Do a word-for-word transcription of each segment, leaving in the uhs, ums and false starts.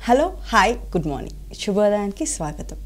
Hello hi good morning శుభోదయానికి స్వాగతం.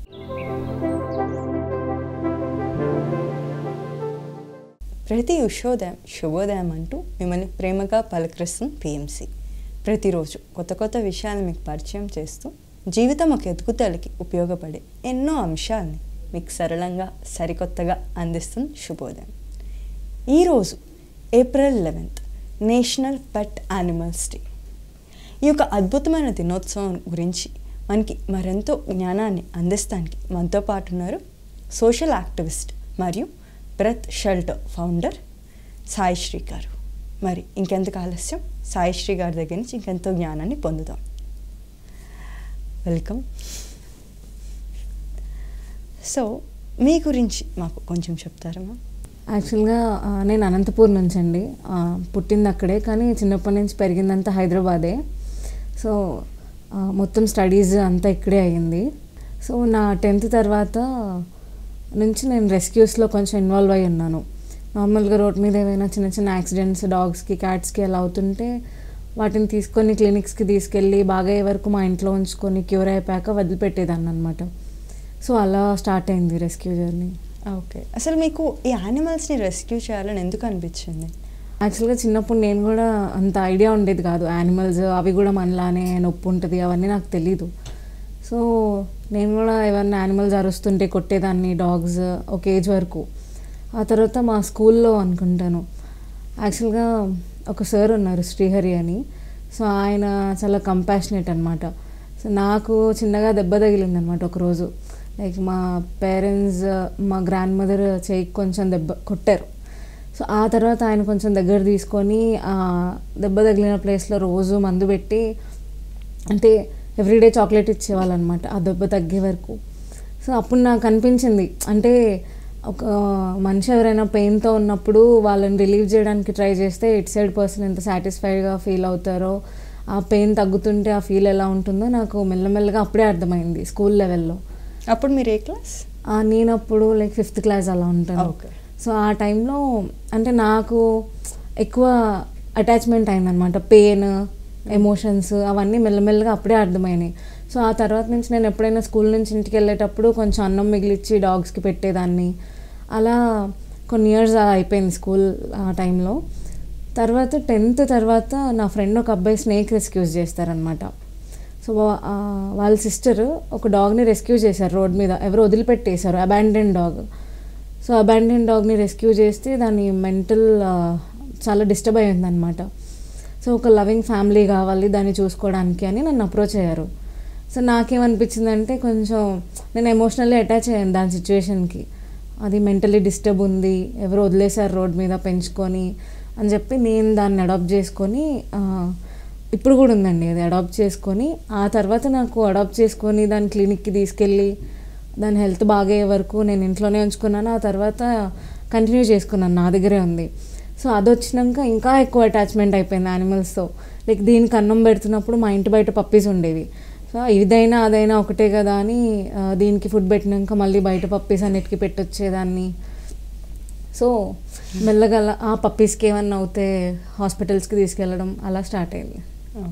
ప్రతి ఉషోదయం శుభోదయం అంటూ మిమ్మల్ని ప్రేమగా పలకరిస్తుంది పిఎంసి. ప్రతిరోజు కొత్త కొత్త విషయాలు మీకు పరిచయం చేస్తూ జీవితం ఒక ఎదుగుదలకి ఉపయోగపడే ఎన్నో అంశాలని మీకు సరళంగా సరికొత్తగా అందిస్తుంది శుభోదయం. ఈరోజు April eleventh national pet animals day. ఈ యొక్క అద్భుతమైన దినోత్సవం గురించి మనకి మరెంతో జ్ఞానాన్ని అందిస్తానికి మనతో పాటు ఉన్నారు సోషల్ యాక్టివిస్ట్ మరియు breath shelter founder Sai Sri గారు. మరి ఇంకెందుకు ఆలస్యం, సాయి శ్రీ గారి దగ్గర నుంచి ఇంకెంతో జ్ఞానాన్ని పొందుదాం. వెల్కమ్. సో మీ గురించి మాకు కొంచెం చెప్తారా మ్యామ్? యాక్చువల్గా నేను అనంతపూర్ నుంచి అండి, పుట్టింది అక్కడే, కానీ చిన్నప్పటి నుంచి పెరిగిందంతా హైదరాబాదే. సో మొత్తం స్టడీస్ అంతా ఇక్కడే అయ్యింది. సో నా టెన్త్ తర్వాత నుంచి నేను రెస్క్యూస్లో కొంచెం ఇన్వాల్వ్ అయ్యి ఉన్నాను. నార్మల్గా రోడ్ మీద ఏమైనా చిన్న చిన్న యాక్సిడెంట్స్ డాగ్స్కి క్యాట్స్కి అలా అవుతుంటే వాటిని తీసుకొని క్లినిక్స్కి తీసుకెళ్ళి బాగా అయ్యే వరకు మా ఇంట్లో ఉంచుకొని క్యూర్ అయిపోయాక వదిలిపెట్టేదాన్ని అనమాట. సో అలా స్టార్ట్ అయింది రెస్క్యూ జర్నీ. ఓకే, అసలు మీకు ఈ యానిమల్స్ని రెస్క్యూ చేయాలని ఎందుకు అనిపించింది? యాక్చువల్గా చిన్నప్పుడు నేను కూడా అంత ఐడియా ఉండేది కాదు. యానిమల్స్ అవి కూడా మనలానే నొప్పి ఉంటుంది అవన్నీ నాకు తెలీదు. సో నేను కూడా ఏమన్నా యానిమల్స్ అరుస్తుంటే కొట్టేదాన్ని, డాగ్స్ ఒక ఏజ్ వరకు. ఆ తర్వాత మా స్కూల్లో అనుకుంటాను యాక్చువల్గా ఒక సార్ ఉన్నారు శ్రీహరి అని. సో ఆయన చాలా కంపాషనేట్ అనమాట. సో నాకు చిన్నగా దెబ్బ తగిలింది అనమాట ఒకరోజు. లైక్ మా పేరెంట్స్ మా గ్రాండ్ మదర్ చేయికి కొంచెం దెబ్బ కొట్టారు. సో ఆ తర్వాత ఆయన కొంచెం దగ్గర తీసుకొని ఆ దెబ్బ తగిలిన ప్లేస్లో రోజు మందు పెట్టి, అంటే ఎవ్రీడే చాక్లెట్ ఇచ్చేవాళ్ళు అనమాట ఆ దెబ్బ తగ్గే వరకు. సో అప్పుడు నాకు అనిపించింది, అంటే ఒక మనిషి ఎవరైనా పెయిన్తో ఉన్నప్పుడు వాళ్ళని రిలీవ్ చేయడానికి ట్రై చేస్తే ఇట్ సైడ్ పర్సన్ ఎంత సాటిస్ఫైడ్గా ఫీల్ అవుతారో, ఆ పెయిన్ తగ్గుతుంటే ఆ ఫీల్ ఎలా ఉంటుందో నాకు మెల్లమెల్లగా అప్పుడే అర్థమైంది స్కూల్ లెవెల్లో. అప్పుడు మీరు ఏ క్లాస్? నేను అప్పుడు లైక్ ఫిఫ్త్ క్లాస్ అలా ఉంటాను. ఓకే. సో ఆ టైంలో అంటే నాకు ఎక్కువ అటాచ్మెంట్ అయిందనమాట. పెయిన్, ఎమోషన్స్ అవన్నీ మెల్లమెల్లగా అప్పుడే అర్థమైనాయి. సో ఆ తర్వాత నుంచి నేను ఎప్పుడైనా స్కూల్ నుంచి ఇంటికి వెళ్ళేటప్పుడు కొంచెం అన్నం మిగిలిచ్చి డాగ్స్కి పెట్టేదాన్ని. అలా కొన్ని ఇయర్స్ అలా అయిపోయింది స్కూల్ ఆ టైంలో. తర్వాత టెన్త్ తర్వాత నా ఫ్రెండ్ ఒక అబ్బాయి స్నేక్ రెస్క్యూస్ చేస్తారనమాట. సో వాళ్ళ సిస్టర్ ఒక డాగ్ని రెస్క్యూ చేశారు రోడ్ మీద, ఎవరు వదిలిపెట్టేశారు, అబాండెన్ డాగ్. సో అబాండెన్ డాగ్ని రెస్క్యూ చేస్తే దాని మెంటల్ చాలా డిస్టర్బ్ అయ్యింది అనమాట. సో ఒక లవింగ్ ఫ్యామిలీ కావాలి దాన్ని చూసుకోవడానికి అని నన్ను అప్రోచ్ అయ్యారు. సో నాకేమనిపించిందంటే కొంచెం నేను ఎమోషనల్లీ అటాచ్ అయ్యాను దాని సిచ్యువేషన్కి. అది మెంటలీ డిస్టర్బ్ ఉంది, ఎవరు వదిలేశారు రోడ్ మీద పెంచుకొని అని చెప్పి నేను దాన్ని అడాప్ట్ చేసుకొని, ఇప్పుడు కూడా ఉందండి అది అడాప్ట్ చేసుకొని. ఆ తర్వాత నాకు అడాప్ట్ చేసుకొని దాని క్లినిక్కి తీసుకెళ్ళి దాని హెల్త్ బాగయ్యే వరకు నేను ఇంట్లోనే ఉంచుకున్నాను. ఆ తర్వాత కంటిన్యూ చేసుకున్నాను, నా దగ్గరే ఉంది. సో అది వచ్చినాక ఇంకా ఎక్కువ అటాచ్మెంట్ అయిపోయింది యానిమల్స్తో. లైక్ దీనికి అన్నం పెడుతున్నప్పుడు మా ఇంటి బయట పప్పీస్ ఉండేవి. సో ఇదైనా అదైనా ఒకటే కదా అని దీనికి ఫుడ్ పెట్టినాక మళ్ళీ బయట పప్పీస్ అన్నిటికీ పెట్టొచ్చేదాన్ని. సో మెల్లగా ఆ పప్పీస్కి ఏమన్నా అవుతే హాస్పిటల్స్కి తీసుకెళ్ళడం అలా స్టార్ట్ అయింది.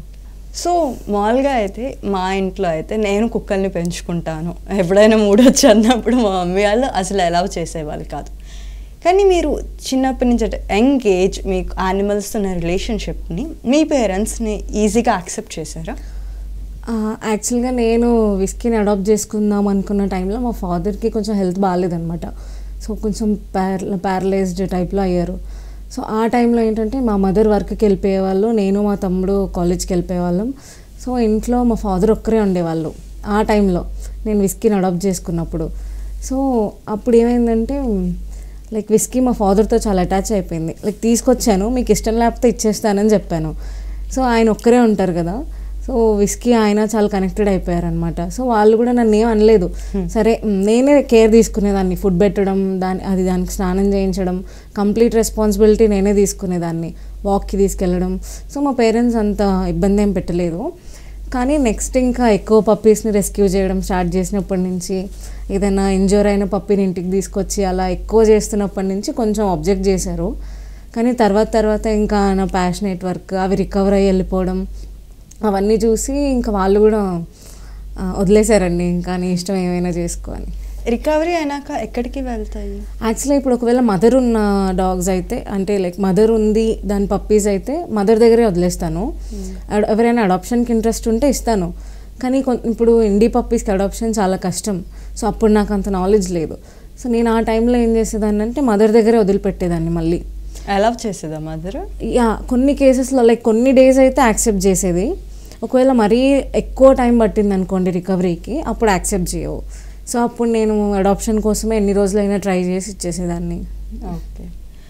సో మామూలుగా అయితే మా ఇంట్లో అయితే నేను కుక్కల్ని పెంచుకుంటాను, ఎప్పుడైనా మూడొచ్చి అన్నప్పుడు మా మమ్మీ వాళ్ళు అసలు అలౌ చేసేవాళ్ళు కాదు. కానీ మీరు చిన్నప్పటి నుంచి అంటే యంగ్ ఏజ్ మీకు యానిమల్స్తో ఉన్న రిలేషన్షిప్ని మీ పేరెంట్స్ని ఈజీగా యాక్సెప్ట్ చేశారా? యాక్చువల్గా నేను విస్కీని అడాప్ట్ చేసుకుందాం అనుకున్న టైంలో మా ఫాదర్కి కొంచెం హెల్త్ బాగాలేదనమాట. సో కొంచెం ప్యార ప్యారలైజ్డ్ టైప్లో అయ్యారు. సో ఆ టైంలో ఏంటంటే మా మదర్ వర్క్కి వెళ్ళిపోయేవాళ్ళు, నేను మా తమ్ముడు కాలేజ్కి వెళ్ళిపోయేవాళ్ళం. సో ఇంట్లో మా ఫాదర్ ఒక్కరే ఉండేవాళ్ళు ఆ టైంలో నేను విస్కీని అడాప్ట్ చేసుకున్నప్పుడు. సో అప్పుడు ఏమైందంటే లైక్ విస్కీ మా ఫాదర్తో చాలా అటాచ్ అయిపోయింది. లైక్ తీసుకొచ్చాను, మీకు ఇష్టం లేకపోతే ఇచ్చేస్తానని చెప్పాను. సో ఆయన ఒక్కరే ఉంటారు కదా, సో విస్కీ ఆయన చాలా కనెక్టెడ్ అయిపోయారనమాట. సో వాళ్ళు కూడా నన్ను ఏం అనలేదు. సరే నేనే కేర్ తీసుకునేదాన్ని, ఫుడ్ పెట్టడం, దాని అది దానికి స్నానం చేయించడం, కంప్లీట్ రెస్పాన్సిబిలిటీ నేనే తీసుకునేదాన్ని, వాక్కి తీసుకెళ్ళడం. సో మా పేరెంట్స్ అంత ఇబ్బంది ఏం పెట్టలేదు. కానీ నెక్స్ట్ ఇంకా ఎక్కువ పప్పీస్ని రెస్క్యూ చేయడం స్టార్ట్ చేసినప్పటి నుంచి, ఏదైనా ఇంజూర్ అయిన పప్పీని ఇంటికి తీసుకొచ్చి అలా ఎక్కువ చేస్తున్నప్పటి నుంచి కొంచెం అబ్జెక్ట్ చేశారు. కానీ తర్వాత తర్వాత ఇంకా నా ప్యాషనేట్ వర్క్ అవి రికవర్ అయ్యి వెళ్ళిపోవడం, అవన్నీ చూసి ఇంకా వాళ్ళు కూడా వదిలేశారండి, ఇంకా నీ ఇష్టం ఏమైనా చేసుకో అని. రికవరీ అయినాక ఎక్కడికి వెళ్తాయి? యాక్చువల్లీ ఇప్పుడు ఒకవేళ మదర్ ఉన్న డాగ్స్ అయితే, అంటే లైక్ మదర్ ఉంది దాని పప్పీస్ అయితే మదర్ దగ్గరే వదిలేస్తాను. ఎవరైనా అడాప్షన్కి ఇంట్రెస్ట్ ఉంటే ఇస్తాను, కానీ ఇప్పుడు ఇండి పప్పీస్కి అడాప్షన్ చాలా కష్టం. సో అప్పుడు నాకు అంత నాలెడ్జ్ లేదు. సో నేను ఆ టైంలో ఏం చేసేదాన్ని అంటే మదర్ దగ్గరే వదిలిపెట్టేదాన్ని. మళ్ళీ అలౌ చేసేదా మదర్? యా, కొన్ని కేసెస్లో లైక్ కొన్ని డేస్ అయితే యాక్సెప్ట్ చేసేది. ఒకవేళ మరీ ఎక్కువ టైం పట్టింది అనుకోండి రికవరీకి, అప్పుడు యాక్సెప్ట్ చేయవు. సో అప్పుడు నేను అడాప్షన్ కోసమే ఎన్ని రోజులైనా ట్రై చేసి ఇచ్చేసేదాన్ని. ఓకే.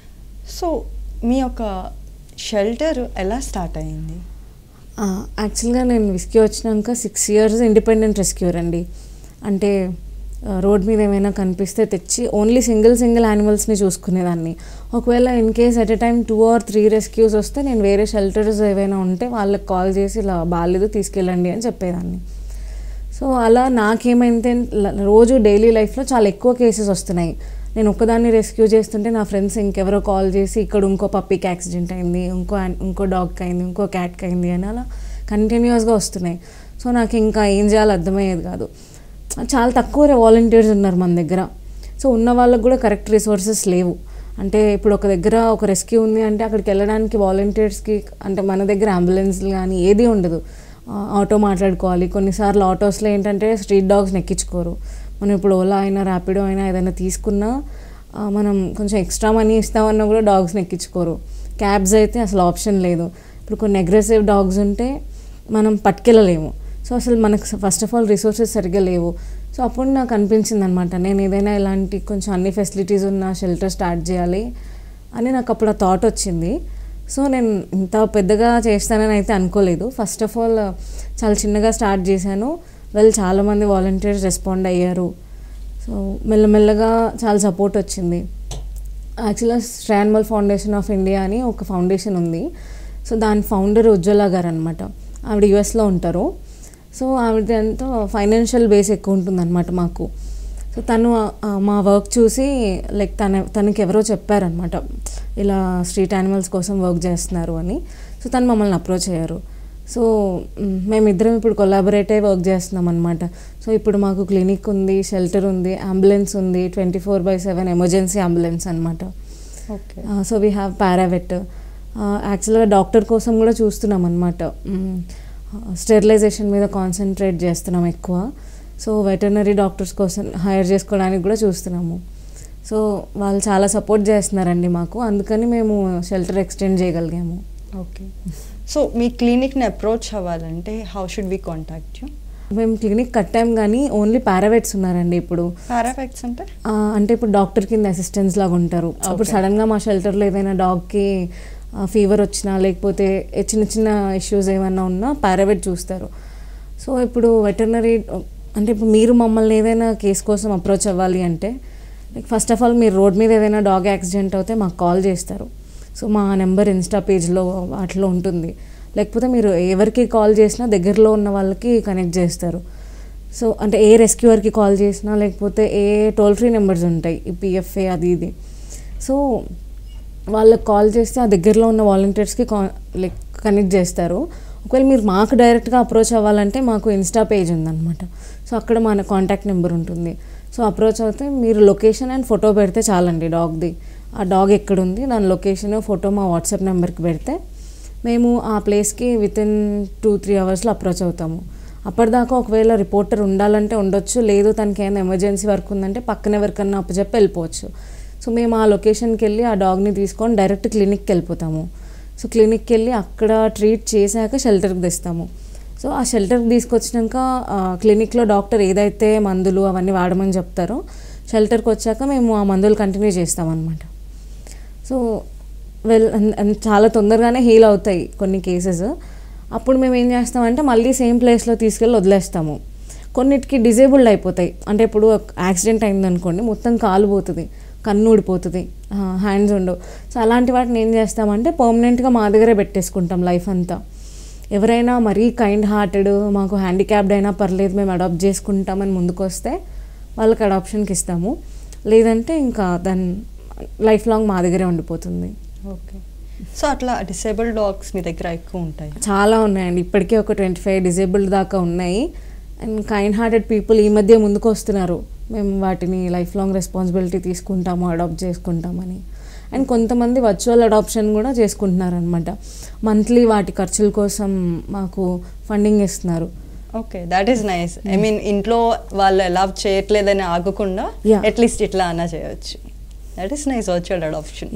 సో మీ యొక్క షెల్టర్ ఎలా స్టార్ట్ అయింది? యాక్చువల్గా నేను విస్కీ వచ్చినాక సిక్స్ ఇయర్స్ ఇండిపెండెంట్ రెస్క్యూర్ అండి. అంటే రోడ్ మీద ఏమైనా కనిపిస్తే తెచ్చి ఓన్లీ సింగిల్ సింగిల్ యానిమల్స్ని చూసుకునేదాన్ని. ఒకవేళ in case at a time two or three rescues వస్తే నేను వేరే షెల్టర్స్ ఏవైనా ఉంటే వాళ్ళకి కాల్ చేసి ఇలా బాగాలేదు తీసుకెళ్ళండి అని చెప్పేదాన్ని. సో అలా నాకేమైతే రోజు డైలీ లైఫ్లో చాలా ఎక్కువ కేసెస్ వస్తున్నాయి. నేను ఒక్కదాన్ని రెస్క్యూ చేస్తుంటే నా ఫ్రెండ్స్ ఇంకెవరో కాల్ చేసి ఇక్కడ ఇంకో పప్పీకి యాక్సిడెంట్ అయింది, ఇంకో ఇంకో డాగ్కి అయింది, ఇంకో క్యాట్కి అయింది అని అలా కంటిన్యూస్గా వస్తున్నాయి. సో నాకు ఇంకా ఏం చేయాలో అర్థమయ్యేది కాదు. చాలా తక్కువ వాలంటీర్స్ ఉన్నారు మన దగ్గర. సో ఉన్న వాళ్ళకు కూడా కరెక్ట్ రిసోర్సెస్ లేవు. అంటే ఇప్పుడు ఒక దగ్గర ఒక రెస్క్యూ ఉంది అంటే అక్కడికి వెళ్ళడానికి వాలంటీర్స్కి, అంటే మన దగ్గర అంబులెన్స్లు కానీ ఏది ఉండదు. ఆటో మాట్లాడుకోవాలి. కొన్నిసార్లు ఆటోస్లో ఏంటంటే స్ట్రీట్ డాగ్స్ని ఎక్కించుకోరు. మనం ఇప్పుడు ఓలా అయినా ర్యాపిడో అయినా ఏదైనా తీసుకున్నా మనం కొంచెం ఎక్స్ట్రా మనీ ఇస్తామన్నా కూడా డాగ్స్ని ఎక్కించుకోరు. క్యాబ్స్ అయితే అసలు ఆప్షన్ లేదు. ఇప్పుడు కొన్ని అగ్రెసివ్ డాగ్స్ ఉంటే మనం పట్టుకెళ్ళలేము. సో అసలు మనకు ఫస్ట్ ఆఫ్ ఆల్ రిసోర్సెస్ సరిగ్గా లేవు. సో అప్పుడు నాకు అనిపించింది అనమాట, నేను ఏదైనా ఇలాంటి కొంచెం అన్ని ఫెసిలిటీస్ ఉన్న షెల్టర్ స్టార్ట్ చేయాలి అని నాకు అప్పుడు ఆ థాట్ వచ్చింది. సో నేను ఇంత పెద్దగా చేస్తానని అయితే అనుకోలేదు. ఫస్ట్ ఆఫ్ ఆల్ చాలా చిన్నగా స్టార్ట్ చేశాను. వాళ్ళు చాలామంది వాలంటీర్స్ రెస్పాండ్ అయ్యారు. సో మెల్లమెల్లగా చాలా సపోర్ట్ వచ్చింది. యాక్చువల్గా స్ట్రాన్మల్ ఫౌండేషన్ ఆఫ్ ఇండియా అని ఒక ఫౌండేషన్ ఉంది. సో దాని ఫౌండర్ ఉజ్వల గారు అనమాట. ఆవిడ యుఎస్లో ఉంటారు. సో ఆవిడంతా ఫైనాన్షియల్ బేస్ ఎక్కువ ఉంటుందన్నమాట మాకు. సో తను మా వర్క్ చూసి లైక్ తన తనకి ఎవరో చెప్పారనమాట, ఇలా స్ట్రీట్ యానిమల్స్ కోసం వర్క్ చేస్తున్నారు అని. సో తను మమ్మల్ని అప్రోచ్ అయ్యారు. సో మేమిద్దరం ఇప్పుడు కొలాబరేట్ అయ్యి వర్క్ చేస్తున్నాం అనమాట. సో ఇప్పుడు మాకు క్లినిక్ ఉంది, షెల్టర్ ఉంది, అంబులెన్స్ ఉంది, twenty four by seven emergency ambulance అనమాట. Okay. So we have paravet. యాక్చువల్గా డాక్టర్ కోసం కూడా చూస్తున్నాం అనమాట. స్టెరిలైజేషన్ మీద కాన్సన్ట్రేట్ చేస్తున్నాం ఎక్కువ. సో వెటర్నరీ డాక్టర్స్ కోసం హైర్ చేసుకోవడానికి కూడా చూస్తున్నాము. సో వాళ్ళు చాలా సపోర్ట్ చేస్తున్నారండి మాకు, అందుకని మేము షెల్టర్ ఎక్స్టెండ్ చేయగలిగాము. ఓకే. సో మీ క్లినిక్ని అప్రోచ్ అవ్వాలంటే how should we contact you? మేము క్లినిక్ కట్టాం కానీ ఓన్లీ పారావెట్స్ ఉన్నారండి ఇప్పుడు. పారావెట్స్ అంటే అంటే ఇప్పుడు డాక్టర్ కింద అసిస్టెంట్స్ లాగా ఉంటారు. అప్పుడు సడన్గా మా షెల్టర్లో ఏదైనా డాగ్కి ఫీవర్ వచ్చినా లేకపోతే చిన్న చిన్న ఇష్యూస్ ఏమైనా ఉన్నా పారావెట్ చూస్తారు. సో ఇప్పుడు వెటర్నరీ అంటే ఇప్పుడు మీరు మమ్మల్ని ఏదైనా కేసు కోసం అప్రోచ్ అవ్వాలి అంటే లైక్ ఫస్ట్ ఆఫ్ ఆల్ మీరు రోడ్ మీద ఏదైనా డాగ్ యాక్సిడెంట్ అవుతే మాకు కాల్ చేస్తారు. సో మా నెంబర్ ఇన్స్టా పేజ్లో వాటిలో ఉంటుంది. లేకపోతే మీరు ఎవరికి కాల్ చేసినా దగ్గరలో ఉన్న వాళ్ళకి కనెక్ట్ చేస్తారు. సో అంటే ఏ రెస్క్యూవర్కి కాల్ చేసినా లేకపోతే ఏ టోల్ ఫ్రీ నెంబర్స్ ఉంటాయి, ఈ పిఎఫ్ఏ అది ఇది. సో వాళ్ళకి కాల్ చేస్తే ఆ దగ్గరలో ఉన్న వాలంటీర్స్కి కా లైక్ కనెక్ట్ చేస్తారు. ఒకవేళ మీరు మాకు డైరెక్ట్గా అప్రోచ్ అవ్వాలంటే మాకు ఇన్స్టా పేజ్ ఉందన్నమాట. సో అక్కడ మన కాంటాక్ట్ నెంబర్ ఉంటుంది. సో అప్రోచ్ అవుతే మీరు లొకేషన్ అండ్ ఫోటో పెడితే చాలండి డాగ్ది. ఆ డాగ్ ఎక్కడుంది దాని లొకేషన్ ఫోటో మా వాట్సాప్ నెంబర్కి పెడితే మేము ఆ ప్లేస్కి విత్ ఇన్ టూ త్రీ అవర్స్లో అప్రోచ్ అవుతాము. అప్పటిదాకా ఒకవేళ రిపోర్టర్ ఉండాలంటే ఉండొచ్చు, లేదు తనకి ఏమైనా ఎమర్జెన్సీ వర్క్ ఉందంటే పక్కన ఎవరికన్నా అప్పచెప్పి వెళ్ళిపోవచ్చు. సో మేము ఆ లొకేషన్కి వెళ్ళి ఆ డాగ్ని తీసుకొని డైరెక్ట్ క్లినిక్కి వెళ్ళిపోతాము. సో క్లినిక్కి వెళ్ళి అక్కడ ట్రీట్ చేశాక షెల్టర్కి తెస్తాము. సో ఆ షెల్టర్కి తీసుకొచ్చినాక క్లినిక్లో డాక్టర్ ఏదైతే మందులు అవన్నీ వాడమని చెప్తారో షెల్టర్కి వచ్చాక మేము ఆ మందులు కంటిన్యూ చేస్తామన్నమాట. సో వెల్ చాలా తొందరగానే హీల్ అవుతాయి కొన్ని కేసెస్. అప్పుడు మేము ఏం చేస్తామంటే మళ్ళీ సేమ్ ప్లేస్లో తీసుకెళ్ళి వదిలేస్తాము. కొన్నిటికి డిజేబుల్డ్ అయిపోతాయి. అంటే ఇప్పుడు యాక్సిడెంట్ అయిందనుకోండి మొత్తం కాలు పోతుంది, కన్ను ఊడిపోతుంది, హ్యాండ్స్ ఉండవు. సో అలాంటి వాటిని ఏం చేస్తామంటే పర్మనెంట్గా మా దగ్గరే పెట్టేసుకుంటాం లైఫ్ అంతా. ఎవరైనా మరీ కైండ్ హార్టెడ్ మాకు హ్యాండిక్యాప్డ్ అయినా పర్లేదు మేము అడాప్ట్ చేసుకుంటామని ముందుకు వస్తే వాళ్ళకి అడాప్షన్కి ఇస్తాము. లేదంటే ఇంకా దాని లైఫ్ లాంగ్ మా దగ్గరే ఉండిపోతుంది. ఓకే. సో అట్లా డిసేబుల్డ్ డాగ్స్ మీ దగ్గర ఎక్కువ ఉంటాయి? చాలా ఉన్నాయండి, ఇప్పటికే ఒక ట్వంటీ ఫైవ్ డిసేబుల్డ్ దాకా ఉన్నాయి. అండ్ కైండ్ హార్టెడ్ పీపుల్ ఈ మధ్య ముందుకు వస్తున్నారు, మేము వాటిని లైఫ్ లాంగ్ రెస్పాన్సిబిలిటీ తీసుకుంటాము, అడాప్ట్ చేసుకుంటామని. అండ్ కొంతమంది వర్చువల్ అడాప్షన్ కూడా చేసుకుంటున్నారు అనమాట. మంత్లీ వాటి ఖర్చుల కోసం మాకు ఫండింగ్ ఇస్తున్నారు. Okay, that is nice. I mean ఇంట్లో వాళ్ళు ఎలా చేయట్లేదని ఆగకుండా అట్లీస్ట్ ఇట్లా అన్నా చేయవచ్చు. That is nice virtual adoption.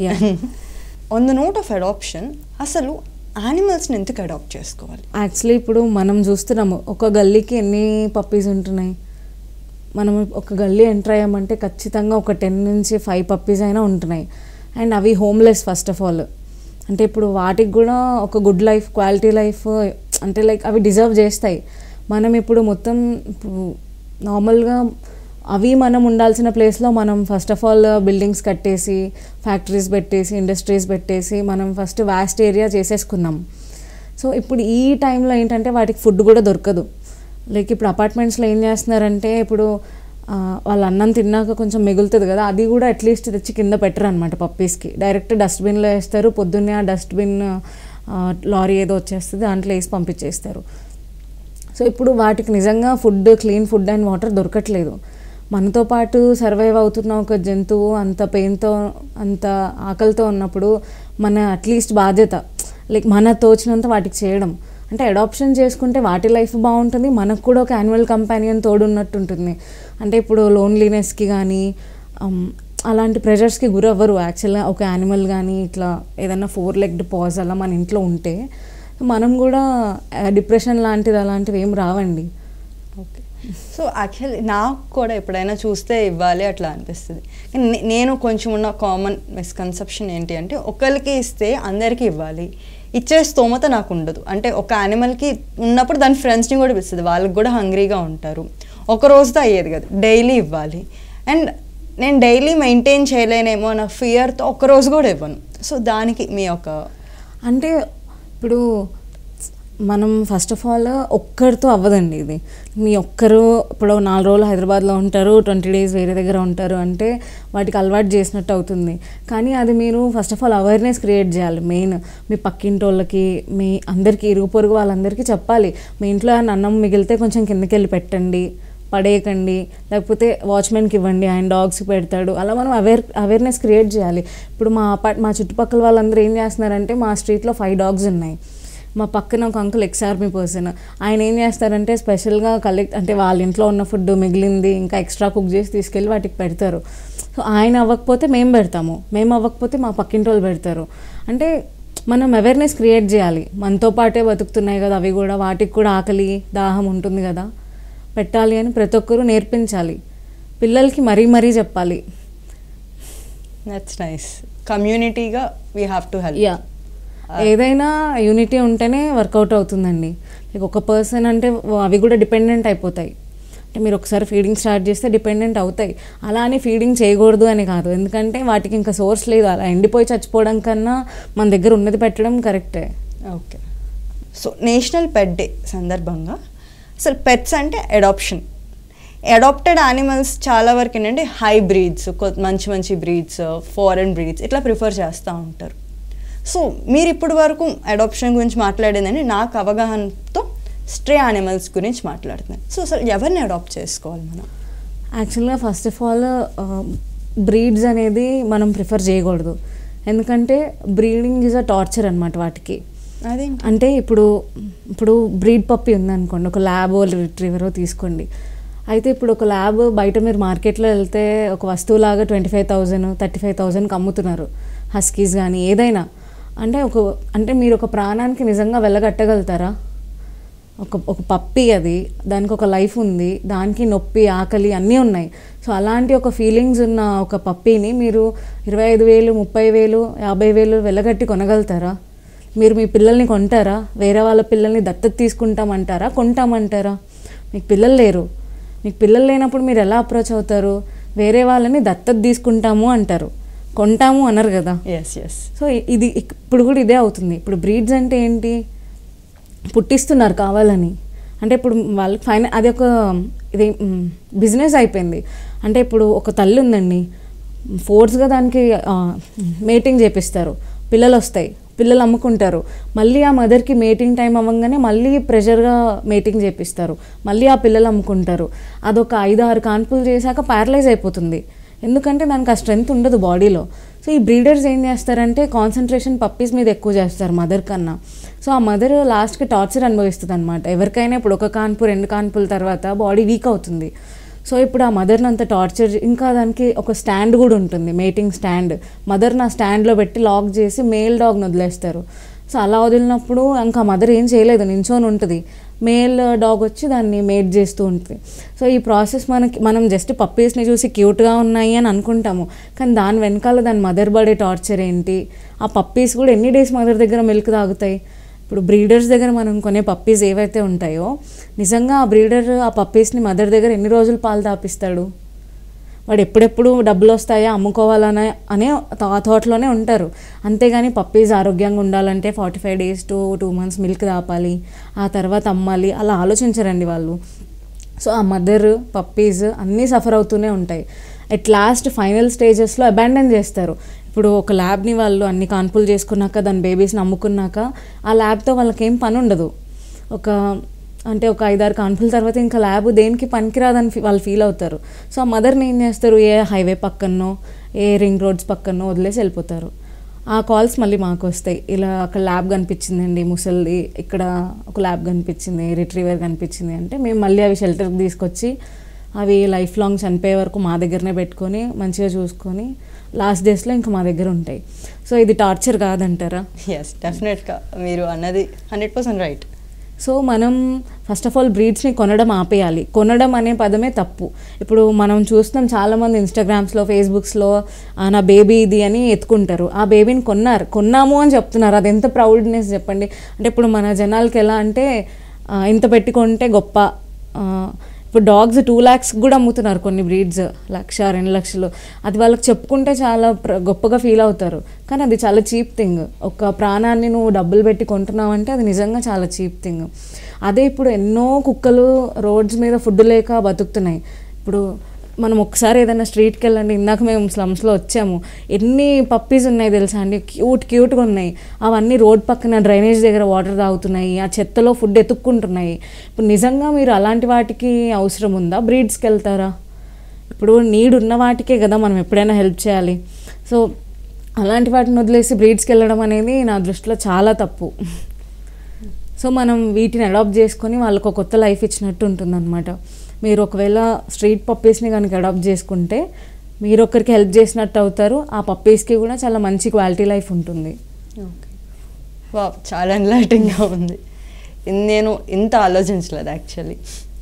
On the note of adoption, అసలు యానిమల్స్ని ఎందుకు అడాప్ట్ చేసుకోవాలి? యాక్చువల్లీ ఇప్పుడు మనం చూస్తున్నాము ఒక గల్లీకి ఎన్ని పప్పీస్ ఉంటున్నాయి. మనం ఒక గల్లీ ఎంటర్ అయ్యామంటే ఖచ్చితంగా ఒక టెన్ నుంచి ఫైవ్ పప్పీస్ అయినా ఉంటున్నాయి. అండ్ అవి హోమ్లెస్ ఫస్ట్ ఆఫ్ ఆల్. అంటే ఇప్పుడు వాటికి కూడా ఒక గుడ్ లైఫ్, క్వాలిటీ లైఫ్, అంటే లైక్ అవి డిజర్వ్ చేస్తాయి. మనం ఇప్పుడు మొత్తం ఇప్పుడు నార్మల్గా అవి మనం ఉండాల్సిన ప్లేస్లో మనం ఫస్ట్ ఆఫ్ ఆల్ బిల్డింగ్స్ కట్టేసి, ఫ్యాక్టరీస్ పెట్టేసి, ఇండస్ట్రీస్ పెట్టేసి మనం ఫస్ట్ వాస్ట్ ఏరియా చేసేసుకున్నాం. సో ఇప్పుడు ఈ టైంలో ఏంటంటే వాటికి ఫుడ్ కూడా దొరకదు. లైక్ ఇప్పుడు అపార్ట్మెంట్స్లో ఏం చేస్తున్నారంటే, ఇప్పుడు వాళ్ళు అన్నం తిన్నాక కొంచెం మిగులుతుంది కదా, అది కూడా అట్లీస్ట్ తెచ్చి కింద పెట్టరు అనమాట పప్పీస్కి. డైరెక్ట్ డస్ట్బిన్లో వేస్తారు. పొద్దున్నే ఆ డస్ట్బిన్ లారీ ఏదో వచ్చేస్తుంది, దాంట్లో వేసి పంపించేస్తారు. సో ఇప్పుడు వాటికి నిజంగా food, clean food and water దొరకట్లేదు. మనతో పాటు సర్వైవ్ అవుతున్న ఒక జంతువు అంత పెయిన్తో, అంత ఆకలితో ఉన్నప్పుడు మన అట్లీస్ట్ బాధ్యత లైక్ మన తోచినంత వాటికి చేయడం. అంటే అడాప్షన్ చేసుకుంటే వాటి లైఫ్ బాగుంటుంది, మనకు కూడా ఒక యాన్యువల్ కంపానియన్ తోడున్నట్టు ఉంటుంది. అంటే ఇప్పుడు లోన్లీనెస్కి కానీ అలాంటి ప్రెషర్స్కి గురవ్వరు యాక్చువల్గా ఒక యానిమల్ కానీ ఇట్లా ఏదన్నా ఫోర్ లెగ్డ్ పాజ్ అలా మన ఇంట్లో ఉంటే మనం కూడా డిప్రెషన్ లాంటిది అలాంటివి ఏం రావండి. ఓకే, సో యాక్చువల్లీ నాకు కూడా ఎప్పుడైనా చూస్తే ఇవ్వాలి అట్లా అనిపిస్తుంది. నేను కొంచెం ఉన్న కామన్ మిస్కన్సెప్షన్ ఏంటి అంటే, ఒకరికి ఇస్తే అందరికీ ఇవ్వాలి, ఇచ్చే స్తోమత నాకు ఉండదు. అంటే ఒక యానిమల్కి ఉన్నప్పుడు దాని ఫ్రెండ్స్ని కూడా పిలుస్తుంది, వాళ్ళకి కూడా హంగ్రీగా ఉంటారు. ఒక రోజుతో అయ్యేది కదా, డైలీ ఇవ్వాలి. అండ్ నేను డైలీ మెయింటైన్ చేయలేనేమో నా ఫియర్తో ఒక్కరోజు కూడా ఇవ్వను. సో దానికి మీ యొక్క అంటే ఇప్పుడు మనం ఫస్ట్ ఆఫ్ ఆల్ ఒక్కరితో అవ్వదండి ఇది. మీ ఒక్కరు ఇప్పుడు నాలుగు రోజులు హైదరాబాద్లో ఉంటారు, ట్వంటీ డేస్ వేరే దగ్గర ఉంటారు అంటే వాటికి అలవాటు చేసినట్టు అవుతుంది. కానీ అది మీరు first of all awareness create చేయాలి. మెయిన్ మీ పక్కింటి వాళ్ళకి, మీ అందరికీ, ఇరుగు పొరుగు వాళ్ళందరికీ చెప్పాలి. మీ ఇంట్లో అన్నం మిగిలితే కొంచెం కిందకి వెళ్ళి పెట్టండి, పడేయకండి, లేకపోతే వాచ్మెన్కి ఇవ్వండి, ఆయన డాగ్స్కి పెడతాడు. అలా మనం అవేర్ అవేర్నెస్ క్రియేట్ చేయాలి. ఇప్పుడు మా అపార్ట్ మా చుట్టుపక్కల వాళ్ళందరూ ఏం చేస్తున్నారంటే, మా స్ట్రీట్లో ఫైవ్ డాగ్స్ ఉన్నాయి. మా పక్కన ఒక అంకుల్ ఎక్స్ ఆర్మీ పర్సన్, ఆయన ఏం చేస్తారంటే స్పెషల్గా కలెక్ట్ అంటే వాళ్ళ ఇంట్లో ఉన్న ఫుడ్ మిగిలింది ఇంకా ఎక్స్ట్రా కుక్ చేసి తీసుకెళ్ళి వాటికి పెడతారు. సో ఆయన అవ్వకపోతే మేము పెడతాము, మేము అవ్వకపోతే మా పక్కింటి వాళ్ళు పెడతారు. అంటే మనం అవేర్నెస్ క్రియేట్ చేయాలి. మనతో పాటే బతుకుతున్నాయి కదా అవి కూడా, వాటికి కూడా ఆకలి దాహం ఉంటుంది కదా, పెట్టాలి అని ప్రతి ఒక్కరూ నేర్పించాలి. పిల్లలకి మరీ మరీ చెప్పాలి. That's nice. కమ్యూనిటీగా we have to help. Yeah, ఏదైనా యూనిటీ ఉంటేనే వర్కౌట్ అవుతుందండి. లైక్ ఒక పర్సన్ అంటే అవి కూడా డిపెండెంట్ అయిపోతాయి. అంటే మీరు ఒకసారి ఫీడింగ్ స్టార్ట్ చేస్తే డిపెండెంట్ అవుతాయి. అలా అని ఫీడింగ్ చేయకూడదు అని కాదు, ఎందుకంటే వాటికి ఇంకా సోర్స్ లేదు. అలా ఎండిపోయి చచ్చిపోవడం కన్నా మన దగ్గర ఉన్నది పెట్టడం కరెక్టే. Okay, so national pet day సందర్భంగా అసలు పెట్స్ అంటే అడాప్షన్, అడాప్టెడ్ యానిమల్స్ చాలా వరకు ఏంటంటే హై బ్రీడ్స్, మంచి మంచి బ్రీడ్స్, ఫారెన్ బ్రీడ్స్ ఇట్లా ప్రిఫర్ చేస్తూ ఉంటారు. సో మీరు ఇప్పటి వరకు అడాప్షన్ గురించి మాట్లాడేదని నాకు అవగాహనతో స్ట్రే యానిమల్స్ గురించి మాట్లాడుతున్నాను. సో అసలు ఎవరిని అడాప్ట్ చేసుకోవాలి మనం? యాక్చువల్గా ఫస్ట్ ఆఫ్ ఆల్ బ్రీడ్స్ అనేది మనం ప్రిఫర్ చేయకూడదు, ఎందుకంటే బ్రీడింగ్ ఈజ్ అ టార్చర్ అనమాట వాటికి. అదేంటి అంటే ఇప్పుడు ఇప్పుడు బ్రీడ్ పప్పి ఉందనుకోండి, ఒక ల్యాబ్ రిట్రీవరో తీసుకోండి. అయితే ఇప్పుడు ఒక ల్యాబ్ బయట మీరు మార్కెట్లో వెళ్తే ఒక వస్తువులాగా twenty five thousand thirty five థౌజండ్కి అమ్ముతున్నారు, హస్కీస్ కానీ ఏదైనా. అంటే ఒక అంటే మీరు ఒక ప్రాణానికి నిజంగా వెళ్ళగట్టగలుగుతారా? ఒక ఒక పప్పి, అది దానికి ఒక లైఫ్ ఉంది, దానికి నొప్పి ఆకలి అన్నీ ఉన్నాయి. సో అలాంటి ఒక ఫీలింగ్స్ ఉన్న ఒక పప్పీని మీరు ఇరవై ఐదు వేలు ముప్పై వేలు యాభై వేలు వెళ్ళగట్టి కొనగలుగుతారా? మీరు మీ పిల్లల్ని కొంటారా? వేరే వాళ్ళ పిల్లల్ని దత్తత తీసుకుంటామంటారా, కొంటామంటారా? మీకు పిల్లలు లేరు. మీకు పిల్లలు లేనప్పుడు మీరు ఎలా అప్రోచ్ అవుతారు? వేరే వాళ్ళని దత్తత తీసుకుంటాము అంటారు, కొంటాము అనరు కదా. ఎస్ ఎస్ సో ఇది ఇప్పుడు కూడా ఇదే అవుతుంది. ఇప్పుడు బ్రీడ్స్ అంటే ఏంటి, పుట్టిస్తున్నారు కావాలని. అంటే ఇప్పుడు వాళ్ళకి ఫైనల్ అది ఒక ఇది బిజినెస్ అయిపోయింది. అంటే ఇప్పుడు ఒక తల్లి ఉందండి, ఫోర్స్గా దానికి మేటింగ్ చేపిస్తారు, పిల్లలు వస్తాయి, పిల్లలు అమ్ముకుంటారు. మళ్ళీ ఆ మదర్కి మేటింగ్ టైం అవ్వగానే మళ్ళీ ప్రెషర్గా మేటింగ్ చేపిస్తారు, మళ్ళీ ఆ పిల్లలు అమ్ముకుంటారు. అదొక ఐదు ఆరు కాన్పులు చేశాక ప్యారలైజ్ అయిపోతుంది, ఎందుకంటే దానికి ఆ స్ట్రెంగ్త్ ఉండదు బాడీలో. సో ఈ బ్రీడర్స్ ఏం చేస్తారంటే కాన్సన్ట్రేషన్ పప్పీస్ మీద ఎక్కువ చేస్తారు మదర్ కన్నా. సో ఆ మదర్ లాస్ట్కి టార్చర్ అనుభవిస్తుంది అనమాట. ఎవరికైనా ఇప్పుడు ఒక కాన్పు రెండు కాన్పుల తర్వాత బాడీ వీక్ అవుతుంది. సో ఇప్పుడు ఆ మదర్ని అంత టార్చర్, ఇంకా దానికి ఒక స్టాండ్ కూడా ఉంటుంది, మేటింగ్ స్టాండ్. మదర్ని ఆ స్టాండ్లో పెట్టి లాక్ చేసి మేల్ డాగ్ని వదిలేస్తారు. సో అలా వదిలినప్పుడు ఇంకా మదర్ ఏం చేయలేదు, నించొని ఉంటుంది. మేల్ డాగ్ వచ్చి దాన్ని మేట్ చేస్తూ ఉంటుంది. సో ఈ ప్రాసెస్ మనకి మనం జస్ట్ పప్పీస్ని చూసి క్యూట్గా ఉన్నాయి అని అనుకుంటాము, కానీ దాని వెనకాల దాని మదర్ పడే టార్చర్ ఏంటి, ఆ పప్పీస్ కూడా ఎన్ని డేస్ మదర్ దగ్గర మిల్క్ తాగుతాయి. ఇప్పుడు బ్రీడర్స్ దగ్గర మనం కొనే పప్పీస్ ఏవైతే ఉంటాయో నిజంగా ఆ బ్రీడర్ ఆ పప్పీస్ని మదర్ దగ్గర ఎన్ని రోజులు పాలు తాపిస్తాడు, వాడు ఎప్పుడెప్పుడు డబ్బులు వస్తాయా అమ్ముకోవాలనే అనే ఆ థాట్లోనే ఉంటారు. అంతేగాని పప్పీస్ ఆరోగ్యంగా ఉండాలంటే forty five days to two months milk తాపాలి, ఆ తర్వాత అమ్మాలి, అలా ఆలోచించరండి వాళ్ళు. సో ఆ మదర్ పప్పీస్ అన్నీ సఫర్ అవుతూనే ఉంటాయి. అట్ లాస్ట్ ఫైనల్ స్టేజెస్లో అబాండన్ చేస్తారు. ఇప్పుడు ఒక ల్యాబ్ని వాళ్ళు అన్ని కాన్పులు చేసుకున్నాక దాని బేబీస్ని అమ్ముకున్నాక ఆ ల్యాబ్తో వాళ్ళకి ఏం పని ఉండదు. ఒక అంటే ఒక ఐదారు కాన్పుల తర్వాత ఇంకా ల్యాబ్ దేనికి పనికిరాదని వాళ్ళు ఫీల్ అవుతారు. సో ఆ మదర్ని ఏం చేస్తారు, ఏ హైవే పక్కనో ఏ రింగ్ రోడ్స్ పక్కనో వదిలేసి వెళ్ళిపోతారు. ఆ కాల్స్ మళ్ళీ మాకు వస్తాయి, ఇలా అక్కడ ల్యాబ్ కనిపించిందండి ముసలిది, ఇక్కడ ఒక ల్యాబ్ కనిపించింది, రిట్రీవర్ కనిపించింది అంటే మేము మళ్ళీ అవి షెల్టర్కి తీసుకొచ్చి అవి లైఫ్ లాంగ్ చనిపోయే వరకు మా దగ్గరనే పెట్టుకొని మంచిగా చూసుకొని లాస్ట్ డేస్లో ఇంకా మా దగ్గర ఉంటాయి. సో ఇది టార్చర్ కాదంటారా? ఎస్, డెఫినెట్గా మీరు అన్నది హండ్రెడ్ పర్సెంట్ రైట్. సో మనం ఫస్ట్ ఆఫ్ ఆల్ బ్రీడ్స్ని కొనడం ఆపేయాలి. కొనడం అనే పదమే తప్పు. ఇప్పుడు మనం చూస్తున్నాం చాలామంది ఇన్స్టాగ్రామ్స్లో ఫేస్బుక్స్లో నా బేబీ ఇది అని ఎత్తుకుంటారు. ఆ బేబీని కొన్నారు కొన్నాము అని చెప్తున్నారు, అది ఎంత ప్రౌడ్నెస్ చెప్పండి. అంటే ఇప్పుడు మన జనాలకి ఎలా అంటే ఇంత పెట్టుకుంటే గొప్ప. ఇప్పుడు డాగ్స్ టూ ల్యాక్స్ కూడా అమ్ముతున్నారు కొన్ని బ్రీడ్స్, లక్ష రెండు లక్షలు. అది వాళ్ళకి చెప్పుకుంటే చాలా గొప్పగా ఫీల్ అవుతారు, కానీ అది చాలా చీప్ థింగ్. ఒక ప్రాణాన్ని నువ్వు డబ్బులు పెట్టి కొంటున్నావు అంటే అది నిజంగా చాలా చీప్ థింగ్. అదే ఇప్పుడు ఎన్నో కుక్కలు రోడ్స్ మీద ఫుడ్ లేక బతుకుతున్నాయి. ఇప్పుడు మనం ఒకసారి ఏదైనా స్ట్రీట్కి వెళ్ళండి, ఇందాక మేము స్లమ్స్లో వచ్చాము, ఎన్ని పప్పీస్ ఉన్నాయి తెలుసా అండి, క్యూట్ క్యూట్గా ఉన్నాయి. అవన్నీ రోడ్ పక్కన డ్రైనేజ్ దగ్గర వాటర్ తాగుతున్నాయి, ఆ చెత్తలో ఫుడ్ ఎత్తుక్కుంటున్నాయి. ఇప్పుడు నిజంగా మీరు అలాంటి వాటికి అవసరం ఉందా? బ్రీడ్స్కి వెళ్తారా? ఇప్పుడు నీడ్ ఉన్న వాటికే కదా మనం ఎప్పుడైనా హెల్ప్ చేయాలి. సో అలాంటి వాటిని వదిలేసి బ్రీడ్స్కి వెళ్ళడం అనేది నా దృష్టిలో చాలా తప్పు. సో మనం వీటిని అడాప్ట్ చేసుకొని వాళ్ళకు ఒక కొత్త లైఫ్ ఇచ్చినట్టు ఉంటుందన్నమాట. మీరు ఒకవేళ స్ట్రీట్ పప్పీస్ని కనుక అడాప్ట్ చేసుకుంటే మీరు ఒకరికి హెల్ప్ చేసినట్టు అవుతారు, ఆ పప్పీస్కి కూడా చాలా మంచి క్వాలిటీ లైఫ్ ఉంటుంది. ఓకే, వా చాలా ఎన్లైటింగ్గా ఉంది. నేను ఇంత ఆలోచించలేదు యాక్చువల్లీ.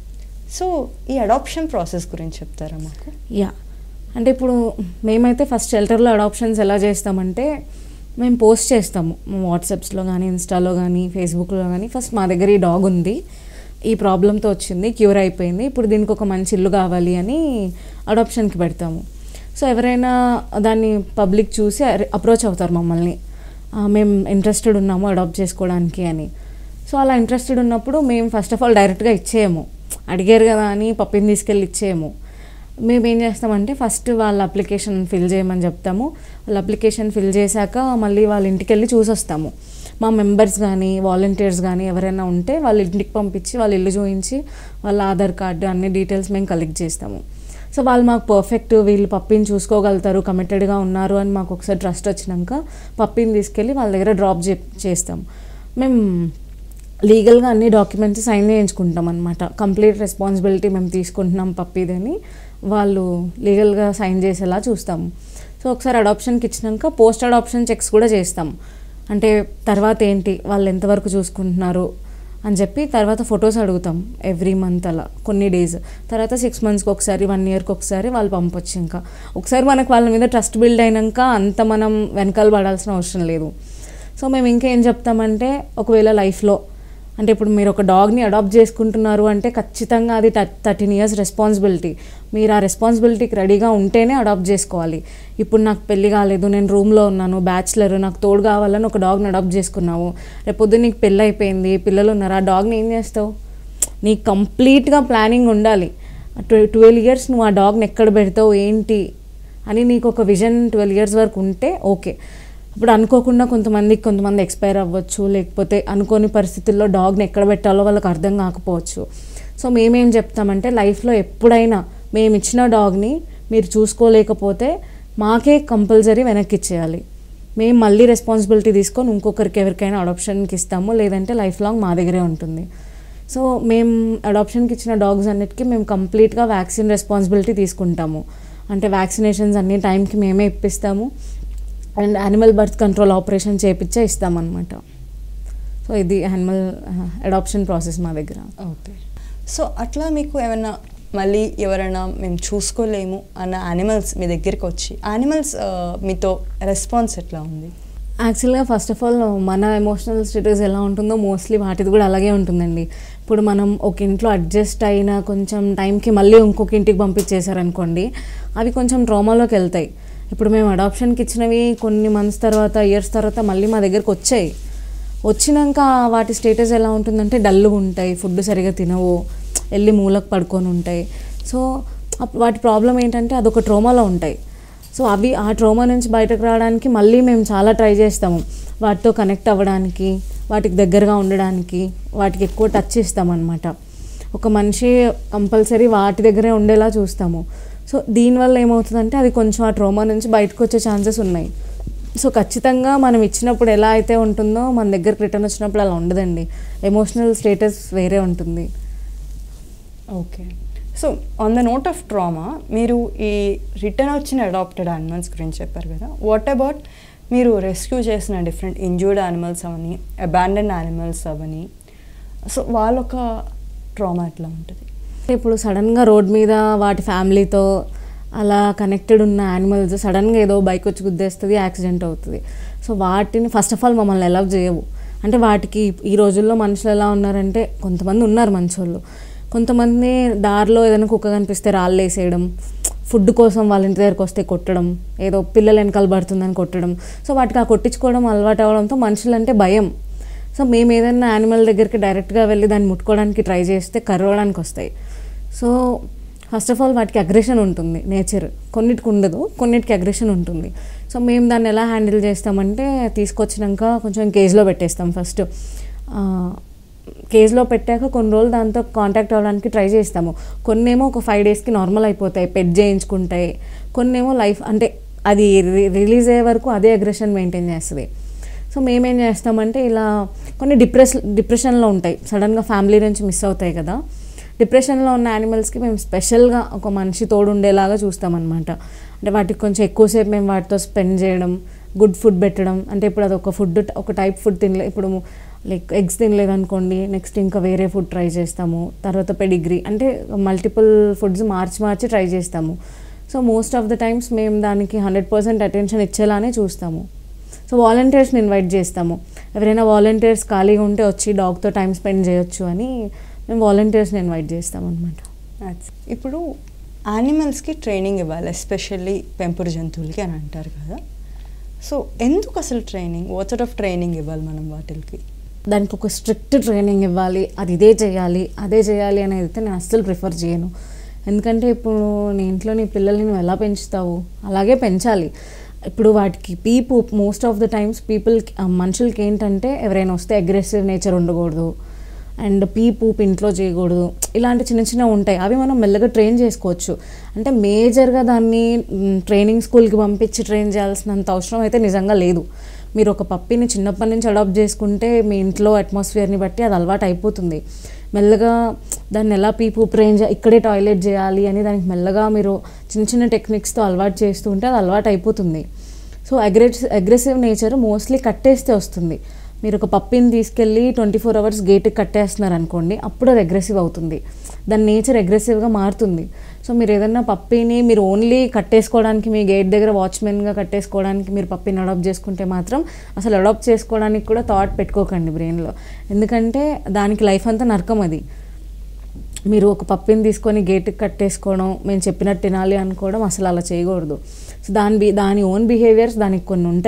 సో ఈ అడాప్షన్ ప్రాసెస్ గురించి చెప్తారా మాకు? యా, అంటే ఇప్పుడు మేమైతే ఫస్ట్ షెల్టర్లో అడాప్షన్స్ ఎలా చేస్తామంటే మేము పోస్ట్ చేస్తాము వాట్సాప్స్లో కానీ ఇన్స్టాలో కానీ ఫేస్బుక్లో కానీ. ఫస్ట్ మా దగ్గర ఈ డాగ్ ఉంది, ఈ ప్రాబ్లంతో వచ్చింది, క్యూర్ అయిపోయింది, ఇప్పుడు దీనికి ఒక మంచి ఇల్లు కావాలి అని అడాప్షన్కి పెడతాము. సో ఎవరైనా దాన్ని పబ్లిక్ చూసి అప్రోచ్ అవుతారు మమ్మల్ని, మేము ఇంట్రెస్టెడ్ ఉన్నాము అడాప్ట్ చేసుకోవడానికి అని. సో అలా ఇంట్రెస్టెడ్ ఉన్నప్పుడు మేము ఫస్ట్ ఆఫ్ ఆల్ డైరెక్ట్గా ఇచ్చేయము, అడిగారు కదా అని పప్పిని తీసుకెళ్ళి ఇచ్చేయము. మేము ఏం చేస్తామంటే ఫస్ట్ వాళ్ళ అప్లికేషన్ ఫిల్ చేయమని చెప్తాము. వాళ్ళ అప్లికేషన్ ఫిల్ చేశాక మళ్ళీ వాళ్ళ ఇంటికి వెళ్ళి చూసొస్తాము. మా మెంబర్స్ కానీ వాలంటీర్స్ కానీ ఎవరైనా ఉంటే వాళ్ళ ఇంటికి పంపించి వాళ్ళ ఇల్లు చూపించి వాళ్ళ ఆధార్ కార్డు అన్ని డీటెయిల్స్ మేము కలెక్ట్ చేస్తాము. సో వాళ్ళు మాకు పర్ఫెక్ట్ వీళ్ళు పప్పిని చూసుకోగలుగుతారు, కమిటెడ్గా ఉన్నారు అని మాకు ఒకసారి ట్రస్ట్ వచ్చినాక పప్పిని తీసుకెళ్ళి వాళ్ళ దగ్గర డ్రాప్ చే చేస్తాం. మేము లీగల్గా అన్ని డాక్యుమెంట్స్ సైన్ చేయించుకుంటాం అనమాట. కంప్లీట్ రెస్పాన్సిబిలిటీ మేము తీసుకుంటున్నాం పప్పిదని వాళ్ళు లీగల్గా సైన్ చేసేలా చూస్తాము. సో ఒకసారి అడాప్షన్కి ఇచ్చినాక పోస్ట్ అడాప్షన్ చెక్స్ కూడా చేస్తాం. అంటే తర్వాత ఏంటి వాళ్ళు ఎంతవరకు చూసుకుంటున్నారు అని చెప్పి తర్వాత ఫొటోస్ అడుగుతాం ఎవ్రీ మంత్ అలా కొన్ని డేస్. తర్వాత సిక్స్ మంత్స్కి ఒకసారి వన్ ఇయర్కి ఒకసారి వాళ్ళు పంపొచ్చు. ఇంకా ఒకసారి మనకు వాళ్ళ మీద ట్రస్ట్ బిల్డ్ అయినాక అంత మనం వెనకాల పడాల్సిన అవసరం లేదు. సో మేము ఇంకా ఏం చెప్తామంటే ఒకవేళ లైఫ్లో అంటే ఇప్పుడు మీరు ఒక డాగ్ని అడాప్ట్ చేసుకుంటున్నారు అంటే ఖచ్చితంగా అది థర్టీన్ ఇయర్స్ రెస్పాన్సిబిలిటీ. మీరు ఆ రెస్పాన్సిబిలిటీకి రెడీగా ఉంటేనే అడాప్ట్ చేసుకోవాలి. ఇప్పుడు నాకు పెళ్ళి కాలేదు, నేను రూమ్లో ఉన్నాను, బ్యాచులర్, నాకు తోడు కావాలని ఒక డాగ్ని అడాప్ట్ చేసుకున్నావు, రేపొద్దు నీకు పెళ్ళి అయిపోయింది, పిల్లలు ఉన్నారు, ఆ డాగ్ని ఏం చేస్తావు? నీకు కంప్లీట్గా ప్లానింగ్ ఉండాలి. ట్వెల్వ్ ఇయర్స్ నువ్వు ఆ డాగ్ని ఎక్కడ పెడతావు ఏంటి అని నీకు ఒక విజన్ ట్వెల్వ్ ఇయర్స్ వరకు ఉంటే ఓకే. ఇప్పుడు అనుకోకుండా కొంతమందికి కొంతమంది ఎక్స్పైర్ అవ్వచ్చు, లేకపోతే అనుకోని పరిస్థితుల్లో డాగ్ని ఎక్కడ పెట్టాలో వాళ్ళకి అర్థం కాకపోవచ్చు. సో మేమేం చెప్తామంటే లైఫ్లో ఎప్పుడైనా మేము ఇచ్చిన డాగ్ని మీరు చూసుకోలేకపోతే మాకే కంపల్సరీ వెనక్కి ఇచ్చేయాలి. మేము మళ్ళీ రెస్పాన్సిబిలిటీ తీసుకొని ఇంకొకరికి ఎవరికైనా అడాప్షన్కి ఇస్తాము, లేదంటే లైఫ్ లాంగ్ మా దగ్గరే ఉంటుంది. సో మేము అడాప్షన్కి ఇచ్చిన డాగ్స్ అన్నిటికీ మేము కంప్లీట్గా వ్యాక్సిన్ రెస్పాన్సిబిలిటీ తీసుకుంటాము. అంటే వ్యాక్సినేషన్స్ అన్ని టైంకి మేమే ఇప్పిస్తాము and animal birth control operation చేయించే ఇస్తామన్నమాట. సో ఇది యానిమల్ అడాప్షన్ ప్రాసెస్ మా దగ్గర. ఓకే. సో అట్లా మీకు ఏమైనా మళ్ళీ ఎవరైనా మేము చూసుకోలేము అన్న యానిమల్స్ మీ దగ్గరికి వచ్చి యానిమల్స్ మీతో రెస్పాన్స్ ఎట్లా ఉంది? యాక్చువల్గా ఫస్ట్ ఆఫ్ ఆల్ మన ఎమోషనల్ స్టేటస్ ఎలా ఉంటుందో మోస్ట్లీ వాటిది కూడా అలాగే ఉంటుందండి. ఇప్పుడు మనం ఒక ఇంట్లో అడ్జస్ట్ అయిన కొంచెం టైంకి మళ్ళీ ఇంకొక ఇంటికి పంపించేశారనుకోండి, అవి కొంచెం ట్రామాలోకి వెళ్తాయి. ఇప్పుడు మేము అడాప్షన్కి ఇచ్చినవి కొన్ని మంత్స్ తర్వాత ఇయర్స్ తర్వాత మళ్ళీ మా దగ్గరకు వచ్చాయి. వచ్చినాక వాటి స్టేటస్ ఎలా ఉంటుందంటే డల్గా ఉంటాయి, ఫుడ్ సరిగా తినవు, వెళ్ళి మూలకు పడుకొని ఉంటాయి. సో వాటి ప్రాబ్లం ఏంటంటే అదొక ట్రోమాలో ఉంటాయి. సో అవి ఆ ట్రోమా నుంచి బయటకు రావడానికి మళ్ళీ మేము చాలా ట్రై చేస్తాము, వాటితో కనెక్ట్ అవ్వడానికి, వాటికి దగ్గరగా ఉండడానికి, వాటికి ఎక్కువ టచ్ ఇస్తామన్నమాట. ఒక మనిషి కంపల్సరీ వాటి దగ్గరే ఉండేలా చూస్తాము. సో దీనివల్ల ఏమవుతుందంటే అది కొంచెం ఆ ట్రోమా నుంచి బయటకు వచ్చే ఛాన్సెస్ ఉన్నాయి. సో ఖచ్చితంగా మనం ఇచ్చినప్పుడు ఎలా అయితే ఉంటుందో మన దగ్గరికి రిటర్న్ వచ్చినప్పుడు అలా ఉండదండి. ఎమోషనల్ స్టేటస్ వేరే ఉంటుంది. Okay. So on the note of trauma, మీరు ఈ రిటర్న్ వచ్చిన అడాప్టెడ్ యానిమల్స్ గురించి చెప్పారు కదా, వాట్ అబౌట్ మీరు రెస్క్యూ చేసిన డిఫరెంట్ ఇంజూర్డ్ యానిమల్స్ అవని, అబాండన్ యానిమల్స్ అవని, సో వాళ్ళొక ట్రామా ఎట్లా ఉంటుంది? ఇప్పుడు సడన్గా రోడ్ మీద వాటి ఫ్యామిలీతో అలా కనెక్టెడ్ ఉన్న యానిమల్స్ సడన్గా ఏదో బైక్ వచ్చి గుద్దేస్తుంది, యాక్సిడెంట్ అవుతుంది. సో వాటిని ఫస్ట్ ఆఫ్ ఆల్ మమ్మల్ని అలౌ చేయవు. అంటే వాటికి ఈ రోజుల్లో మనుషులు ఎలా ఉన్నారంటే కొంతమంది ఉన్నారు మంచోళ్ళు, కొంతమంది దారిలో ఏదైనా కుక్క కనిపిస్తే రాళ్ళు వేసేయడం, ఫుడ్ కోసం వాళ్ళ ఇంటి దగ్గరికి వస్తే కొట్టడం, ఏదో పిల్లలు వెనకాల పడుతుందని కొట్టడం. సో వాటికి ఆ కొట్టించుకోవడం అలవాటు అవ్వడంతో మనుషులంటే భయం. సో మేము ఏదైనా యానిమల్ దగ్గరికి డైరెక్ట్గా వెళ్ళి దాన్ని ముట్టుకోవడానికి ట్రై చేస్తే కరవడానికి వస్తాయి. సో ఫస్ట్ ఆఫ్ ఆల్ వాటికి అగ్రెషన్ ఉంటుంది, నేచర్ కొన్నిటికి ఉండదు, కొన్నిటికి అగ్రెషన్ ఉంటుంది. సో మేము దాన్ని ఎలా హ్యాండిల్ చేస్తామంటే తీసుకొచ్చినాక కొంచెం కేజ్లో పెట్టేస్తాం. ఫస్ట్ కేజ్లో పెట్టాక కొన్ని రోజులు దాంతో కాంటాక్ట్ అవ్వడానికి ట్రై చేస్తాము. కొన్నేమో ఒక ఫైవ్ డేస్కి నార్మల్ అయిపోతాయి, పెట్ చేయించుకుంటాయి. కొన్నేమో లైఫ్ అంటే అది రిలీజ్ అయ్యే వరకు అదే అగ్రెషన్ మెయింటైన్ చేస్తుంది. సో మేమేం చేస్తామంటే ఇలా కొన్ని డిప్రెస్ డిప్రెషన్లో ఉంటాయి, సడన్గా ఫ్యామిలీ నుంచి మిస్ అవుతాయి కదా, డిప్రెషన్లో ఉన్న యానిమల్స్కి మేము స్పెషల్గా ఒక మనిషి తోడు ఉండేలాగా చూస్తామన్నమాట. అంటే వాటికి కొంచెం ఎక్కువసేపు మేము వాటితో స్పెండ్ చేయడం, గుడ్ ఫుడ్ పెట్టడం. అంటే ఇప్పుడు అది ఒక ఫుడ్ ఒక టైప్ ఫుడ్ తినలే, ఇప్పుడు లైక్ ఎగ్స్ తినలేదనుకోండి, నెక్స్ట్ ఇంకా వేరే ఫుడ్ ట్రై చేస్తాము. తర్వాత పెడిగ్రీ, అంటే మల్టిపుల్ ఫుడ్స్ మార్చి మార్చి ట్రై చేస్తాము. So most of the times మేము దానికి హండ్రెడ్ పర్సెంట్ అటెన్షన్ ఇచ్చేలానే చూస్తాము. సో వాలంటీర్స్ని ఇన్వైట్ చేస్తాము, ఎవరైనా వాలంటీర్స్ ఖాళీగా ఉంటే వచ్చి డాగ్తో టైం స్పెండ్ చేయొచ్చు అని మేము వాలంటీర్స్ని ఇన్వైట్ చేస్తాం అనమాట. ఇప్పుడు యానిమల్స్కి ట్రైనింగ్ ఇవ్వాలి, ఎస్పెషల్లీ పెంపుడు జంతువులకి అని అంటారు కదా. సో ఎందుకు అసలు training, what sort of training ఇవ్వాలి మనం వాటికి? దానికి ఒక స్ట్రిక్ట్ ట్రైనింగ్ ఇవ్వాలి, అది ఇదే చేయాలి అదే చేయాలి అనేది అయితే నేను అస్సలు ప్రిఫర్ చేయను. ఎందుకంటే ఇప్పుడు నీ ఇంట్లో నీ పిల్లల్ని నువ్వు ఎలా పెంచుతావు అలాగే పెంచాలి. ఇప్పుడు వాటికి people most of the times పీపుల్కి మనుషులకి ఏంటంటే ఎవరైనా వస్తే అగ్రెసివ్ నేచర్ ఉండకూడదు అండ్ పీ పూప్ ఇంట్లో చేయకూడదు, ఇలాంటి చిన్న చిన్న ఉంటాయి. అవి మనం మెల్లగా ట్రైన్ చేసుకోవచ్చు. అంటే మేజర్గా దాన్ని ట్రైనింగ్ స్కూల్కి పంపించి ట్రైన్ చేయాల్సినంత అవసరం అయితే నిజంగా లేదు. మీరు ఒక పప్పిని చిన్నప్పటి నుంచి అడాప్ట్ చేసుకుంటే మీ ఇంట్లో అట్మాస్ఫియర్ని బట్టి అది అలవాటు అయిపోతుంది. మెల్లగా దాన్ని ఎలా పీ పూప్ ట్రైన్ చే ఇక్కడే టాయిలెట్ చేయాలి అని దానికి మెల్లగా మీరు చిన్న చిన్న టెక్నిక్స్తో అలవాటు చేస్తూ ఉంటే అది అలవాటు అయిపోతుంది. So aggress aggressive nature mostly కట్టేస్తే వస్తుంది. మీరు ఒక పప్పిని తీసుకెళ్ళి ట్వంటీ ఫోర్ అవర్స్ గేట్కి కట్టేస్తున్నారు అనుకోండి, అప్పుడు అది అగ్రెసివ్ అవుతుంది, దాని నేచర్ అగ్రెసివ్గా మారుతుంది. సో మీరు ఏదన్నా పప్పిని మీరు ఓన్లీ కట్టేసుకోవడానికి మీ గేట్ దగ్గర వాచ్మెన్గా కట్టేసుకోవడానికి మీరు పప్పిని అడాప్ట్ చేసుకుంటే మాత్రం అసలు అడాప్ట్ చేసుకోవడానికి కూడా థాట్ పెట్టుకోకండి బ్రెయిన్లో. ఎందుకంటే దానికి లైఫ్ అంతా నరకం. అది మీరు ఒక పప్పిని తీసుకొని గేట్కి కట్టేసుకోవడం, మేము చెప్పినట్టు తినాలి అనుకోవడం అసలు అలా చేయకూడదు. సో దాని బి దాని ఓన్ బిహేవియర్స్ దానికి కొన్ని ఉంటాయి.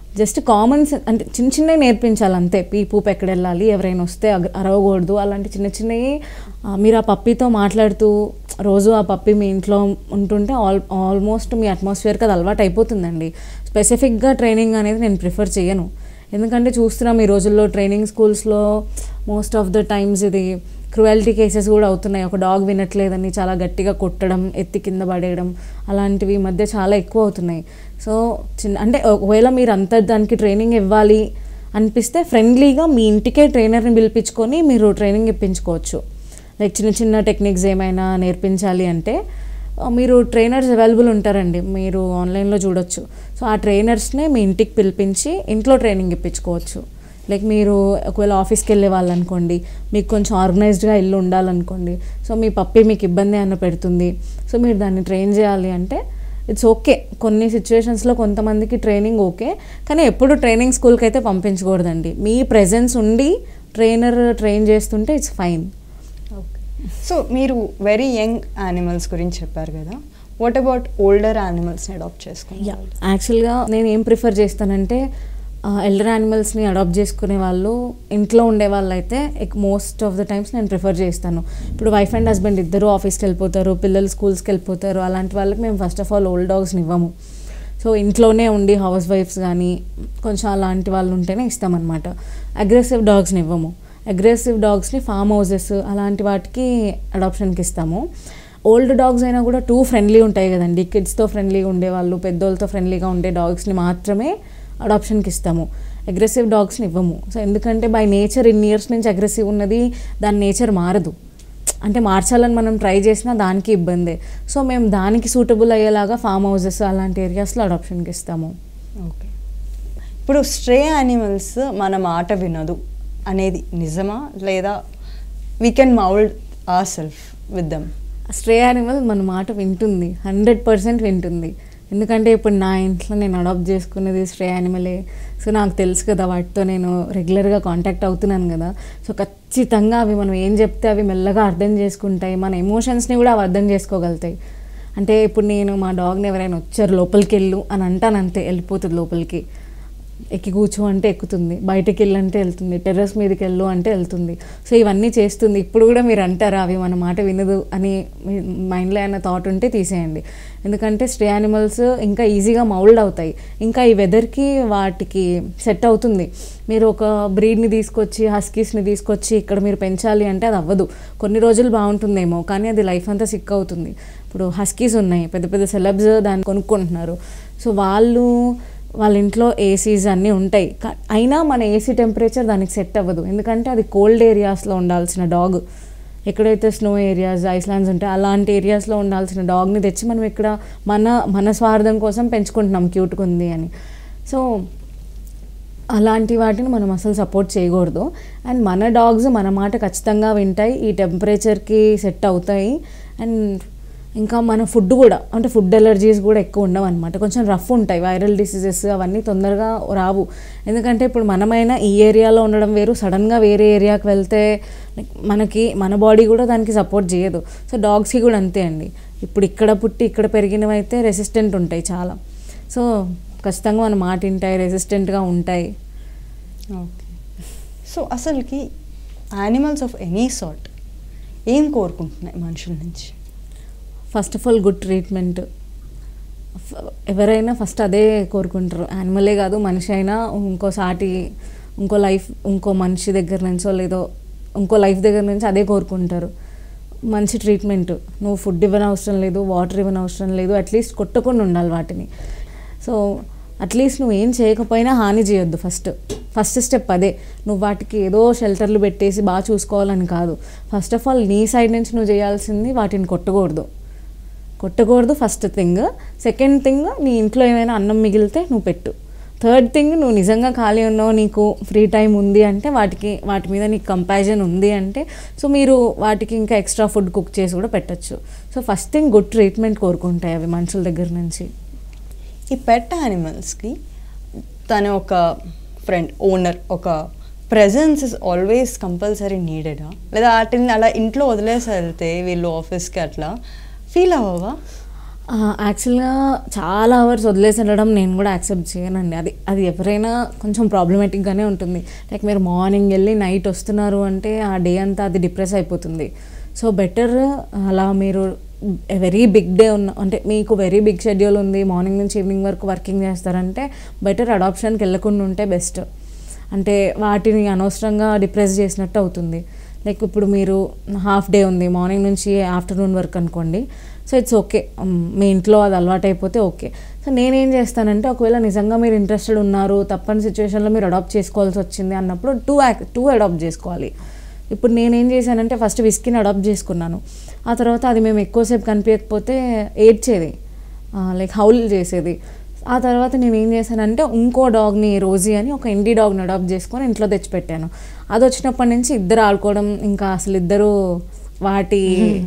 జస్ట్ కామన్ సెన్స్ అంటే చిన్న చిన్నవి నేర్పించాలి అంతే. పీ పూపు ఎక్కడ వెళ్ళాలి, ఎవరైనా వస్తే అరవకూడదు, అలాంటి చిన్న చిన్నవి. మీరు ఆ పప్పీతో మాట్లాడుతూ రోజు ఆ పప్పీ మీ ఇంట్లో ఉంటుంటే ఆల్ ఆల్మోస్ట్ మీ అట్మాస్ఫియర్కి అది అలవాటు అయిపోతుందండి. స్పెసిఫిక్గా ట్రైనింగ్ అనేది నేను ప్రిఫర్ చేయను. ఎందుకంటే చూస్తున్నాం ఈ రోజుల్లో ట్రైనింగ్ స్కూల్స్లో మోస్ట్ ఆఫ్ ద టైమ్స్ ఇది క్రువాలిటీ కేసెస్ కూడా అవుతున్నాయి. ఒక డాగ్ వినట్లేదని చాలా గట్టిగా కొట్టడం, ఎత్తి కింద పడేయడం, అలాంటివి ఈ మధ్య చాలా ఎక్కువ అవుతున్నాయి. సో చిన్న అంటే ఒకవేళ మీరు అంత దానికి ట్రైనింగ్ ఇవ్వాలి అనిపిస్తే ఫ్రెండ్లీగా మీ ఇంటికే ట్రైనర్ని పిలిపించుకొని మీరు ట్రైనింగ్ ఇప్పించుకోవచ్చు. లైక్ చిన్న చిన్న టెక్నిక్స్ ఏమైనా నేర్పించాలి అంటే మీరు ట్రైనర్స్ అవైలబుల్ ఉంటారండి, మీరు ఆన్లైన్లో చూడొచ్చు. సో ఆ ట్రైనర్స్నే మీ ఇంటికి పిలిపించి ఇంట్లో ట్రైనింగ్ ఇప్పించుకోవచ్చు. లైక్ మీరు ఒకవేళ ఆఫీస్కి వెళ్ళే వాళ్ళు అనుకోండి, మీకు కొంచెం ఆర్గనైజ్డ్గా ఇల్లు ఉండాలనుకోండి, సో మీ పప్పి మీకు ఇబ్బంది అన్న పెడుతుంది, సో మీరు దాన్ని ట్రైన్ చేయాలి అంటే ఇట్స్ ఓకే. కొన్ని సిచ్యువేషన్స్లో కొంతమందికి ట్రైనింగ్ ఓకే, కానీ ఎప్పుడు ట్రైనింగ్ స్కూల్కి అయితే పంపించకూడదండి. మీ ప్రెజెన్స్ ఉండి ట్రైనర్ ట్రైన్ చేస్తుంటే ఇట్స్ ఫైన్. ఓకే. సో మీరు వెరీ యంగ్ యానిమల్స్ గురించి చెప్పారు కదా, వాట్ అబౌట్ ఓల్డర్ యానిమల్స్ని అడాప్ట్ చేసుకుంటారు? యాక్చువల్గా నేను ఏం ప్రిఫర్ చేస్తానంటే ఎల్డర్ యానిమల్స్ని అడాప్ట్ చేసుకునే వాళ్ళు ఇంట్లో ఉండే వాళ్ళు అయితే మోస్ట్ ఆఫ్ ద టైమ్స్ నేను ప్రిఫర్ చేస్తాను. ఇప్పుడు వైఫ్ అండ్ హస్బెండ్ ఇద్దరు ఆఫీస్కి వెళ్ళిపోతారు, పిల్లలు స్కూల్స్కి వెళ్ళిపోతారు, అలాంటి వాళ్ళకి మేము ఫస్ట్ ఆఫ్ ఆల్ ఓల్డ్ డాగ్స్ని ఇవ్వము. సో ఇంట్లోనే ఉండి హౌస్ వైఫ్స్ కానీ కొంచెం అలాంటి వాళ్ళు ఉంటేనే ఇస్తామన్నమాట. అగ్రెసివ్ డాగ్స్ని ఇవ్వము. అగ్రెసివ్ డాగ్స్ని ఫామ్ హౌసెస్ అలాంటి వాటికి అడాప్షన్కి ఇస్తాము. ఓల్డ్ డాగ్స్ అయినా కూడా టూ ఫ్రెండ్లీ ఉంటాయి కదండి, కిడ్స్తో ఫ్రెండ్లీగా ఉండేవాళ్ళు, పెద్దోళ్ళతో ఫ్రెండ్లీగా ఉండే డాగ్స్ని మాత్రమే అడాప్షన్కి ఇస్తాము. అగ్రెసివ్ డాగ్స్ని ఇవ్వము. సో ఎందుకంటే బై నేచర్ ఇన్ని ఇయర్స్ నుంచి అగ్రెసివ్ ఉన్నది, దాని నేచర్ మారదు. అంటే మార్చాలని మనం ట్రై చేసినా దానికి ఇబ్బందే. సో మేము దానికి సూటబుల్ అయ్యేలాగా ఫామ్ హౌసెస్ అలాంటి ఏరియాస్లో అడాప్షన్కి ఇస్తాము. ఓకే. ఇప్పుడు స్ట్రే యానిమల్స్ మన మాట వినదు అనేది నిజమా, లేదా we can mould our self with them? Stray animal మన మాట వింటుంది, హండ్రెడ్ పర్సెంట్ వింటుంది. ఎందుకంటే ఇప్పుడు నా ఇంట్లో నేను అడాప్ట్ చేసుకున్నది స్ట్రే యానిమలే. సో నాకు తెలుసు కదా, వాటితో నేను రెగ్యులర్గా కాంటాక్ట్ అవుతున్నాను కదా. సో ఖచ్చితంగా అవి మనం ఏం చెప్తే అవి మెల్లగా అర్థం చేసుకుంటాయి, మన ఎమోషన్స్ని కూడా అవి అర్థం చేసుకోగలుగుతాయి. అంటే ఇప్పుడు నేను మా డాగ్ని ఎవరైనా వచ్చారు లోపలికి వెళ్ళు అని అంటాను, అంతే వెళ్ళిపోతుంది లోపలికి. ఎక్కి కూర్చో అంటే ఎక్కుతుంది, బయటకి వెళ్ళంటే వెళ్తుంది, టెర్రస్ మీదకి వెళ్ళు అంటే వెళ్తుంది. సో ఇవన్నీ చేస్తుంది. ఇప్పుడు కూడా మీరు అంటారా అవి మన మాట వినదు అని మీ మైండ్లో ఏమైనా థాట్ ఉంటే తీసేయండి. ఎందుకంటే స్ట్రే యానిమల్స్ ఇంకా ఈజీగా మౌల్డ్ అవుతాయి, ఇంకా ఈ వెదర్కి వాటికి సెట్ అవుతుంది. మీరు ఒక బ్రీడ్ని తీసుకొచ్చి హస్కీస్ని తీసుకొచ్చి ఇక్కడ మీరు పెంచాలి అంటే అది అవ్వదు. కొన్ని రోజులు బాగుంటుందేమో, కానీ అది లైఫ్ అంతా సిక్ అవుతుంది. ఇప్పుడు హస్కీస్ ఉన్నాయి, పెద్ద పెద్ద సెలబ్స్ దాన్ని కొనుక్కుంటున్నారు. సో వాళ్ళు వాళ్ళ ఇంట్లో ఏసీస్ అన్నీ ఉంటాయి, అయినా మన ఏసీ టెంపరేచర్ దానికి సెట్ అవ్వదు. ఎందుకంటే అది కోల్డ్ ఏరియాస్లో ఉండాల్సిన డాగ్, ఎక్కడైతే స్నో ఏరియాస్ ఐస్లాండ్స్ ఉంటాయి అలాంటి ఏరియాస్లో ఉండాల్సిన డాగ్ని తెచ్చి మనం ఇక్కడ మన మన స్వార్థం కోసం పెంచుకుంటున్నాం క్యూట్గా ఉంది అని. సో అలాంటి వాటిని మనం అసలు సపోర్ట్ చేయకూడదు. అండ్ మన డాగ్స్ మన మాట ఖచ్చితంగా వింటాయి, ఈ టెంపరేచర్కి సెట్ అవుతాయి. అండ్ ఇంకా మన ఫుడ్ కూడా, అంటే ఫుడ్ ఎలర్జీస్ కూడా ఎక్కువ ఉండవు అనమాట. కొంచెం రఫ్ ఉంటాయి, వైరల్ డిసీజెస్ అవన్నీ తొందరగా రావు. ఎందుకంటే ఇప్పుడు మనమైనా ఈ ఏరియాలో ఉండడం వేరు, సడన్గా వేరే ఏరియాకి వెళ్తే మనకి మన బాడీ కూడా దానికి సపోర్ట్ చేయదు. సో డాగ్స్కి కూడా అంతే అండి. ఇప్పుడు ఇక్కడ పుట్టి ఇక్కడ పెరిగినవి అయితే రెసిస్టెంట్ ఉంటాయి చాలా. సో ఖచ్చితంగా మన మాట వింటాయి, రెసిస్టెంట్గా ఉంటాయి. ఓకే. సో అసలుకి యానిమల్స్ ఆఫ్ ఎనీ సార్ట్ ఏం కోరుకుంటున్నాయి మనుషుల నుంచి? First of all good treatment. ఎవరైనా ఫస్ట్ అదే కోరుకుంటారు, యానిమలే కాదు మనిషి అయినా. ఇంకో సాటి ఇంకో లైఫ్ ఇంకో మనిషి దగ్గర నుంచో లేదో ఇంకో లైఫ్ దగ్గర నుంచి అదే కోరుకుంటారు, మంచి ట్రీట్మెంట్. నువ్వు ఫుడ్ ఇవ్వని అవసరం లేదు, వాటర్ ఇవ్వని అవసరం లేదు, అట్లీస్ట్ కొట్టకుండా ఉండాలి వాటిని. సో అట్లీస్ట్ నువ్వు ఏం చేయకపోయినా హాని చేయొద్దు. ఫస్ట్ ఫస్ట్ స్టెప్ అదే. నువ్వు వాటికి ఏదో షెల్టర్లు పెట్టేసి బాగా చూసుకోవాలని కాదు. ఫస్ట్ ఆఫ్ ఆల్ నీ సైడ్ నుంచి నువ్వు చేయాల్సింది వాటిని కొట్టకూడదు కొట్టకూడదు ఫస్ట్ థింగ్. సెకండ్ థింగ్, నీ ఇంట్లో ఏమైనా అన్నం మిగిలితే నువ్వు పెట్టు. థర్డ్ థింగ్, నువ్వు నిజంగా ఖాళీ ఉన్నావు, నీకు ఫ్రీ టైం ఉంది అంటే, వాటికి వాటి మీద నీకు కంపాషన్ ఉంది అంటే, సో మీరు వాటికి ఇంకా ఎక్స్ట్రా ఫుడ్ కుక్ చేసి కూడా పెట్టచ్చు. So first thing good treatment కోరుకుంటాయి అవి మనుషుల దగ్గర నుంచి. ఈ పెట్ యానిమల్స్కి తన ఒక ఫ్రెండ్ ఓనర్ ఒక ప్రెజెన్స్ ఇస్ ఆల్వేస్ కంపల్సరీ నీడెడా, లేదా వాటిని అలా ఇంట్లో వదిలేసి వెళ్తే వీళ్ళు ఆఫీస్కి అట్లా ఫీల్ అవ్వవా? యాక్చువల్గా చాలా అవర్స్ వదిలేసి వెళ్ళడం నేను కూడా యాక్సెప్ట్ చేయనండి. అది అది ఎవరైనా కొంచెం ప్రాబ్లమేటిక్గానే ఉంటుంది. లైక్ మీరు మార్నింగ్ వెళ్ళి నైట్ వస్తున్నారు అంటే ఆ డే అంతా అది డిప్రెస్ అయిపోతుంది. సో బెటర్ అలా మీరు వెరీ బిగ్ డే ఉన్న అంటే మీకు వెరీ బిగ్ షెడ్యూల్ ఉంది, మార్నింగ్ నుంచి ఈవినింగ్ వరకు వర్కింగ్ చేస్తారంటే బెటర్ అడాప్షన్కి వెళ్ళకుండా ఉంటే బెస్ట్. అంటే వాటిని అనవసరంగా డిప్రెస్ చేసినట్టు అవుతుంది. లైక్ ఇప్పుడు మీరు హాఫ్ డే ఉంది, మార్నింగ్ నుంచి ఆఫ్టర్నూన్ వరకు అనుకోండి. సో ఇట్స్ ఓకే, మీ ఇంట్లో అది అలవాటు అయిపోతే ఓకే. సో నేనేం చేస్తానంటే ఒకవేళ నిజంగా మీరు ఇంట్రెస్టెడ్ ఉన్నారు, తప్పని సిచ్యువేషన్లో మీరు అడాప్ట్ చేసుకోవాల్సి వచ్చింది అన్నప్పుడు టూ యాక్ టూ అడాప్ట్ చేసుకోవాలి. ఇప్పుడు నేనేం చేశానంటే ఫస్ట్ విస్కీని అడాప్ట్ చేసుకున్నాను. ఆ తర్వాత అది మేము ఎక్కువసేపు కనిపించకపోతే ఏడ్చేది, లైక్ హౌల్ చేసేది. ఆ తర్వాత నేను ఏం చేశానంటే ఇంకో డాగ్ని రోజీ అని ఒక ఇండి డాగ్ని అడాప్ట్ చేసుకొని ఇంట్లో తెచ్చిపెట్టాను. అది వచ్చినప్పటి నుంచి ఇద్దరు ఆడుకోవడం, ఇంకా అసలు ఇద్దరు వాటి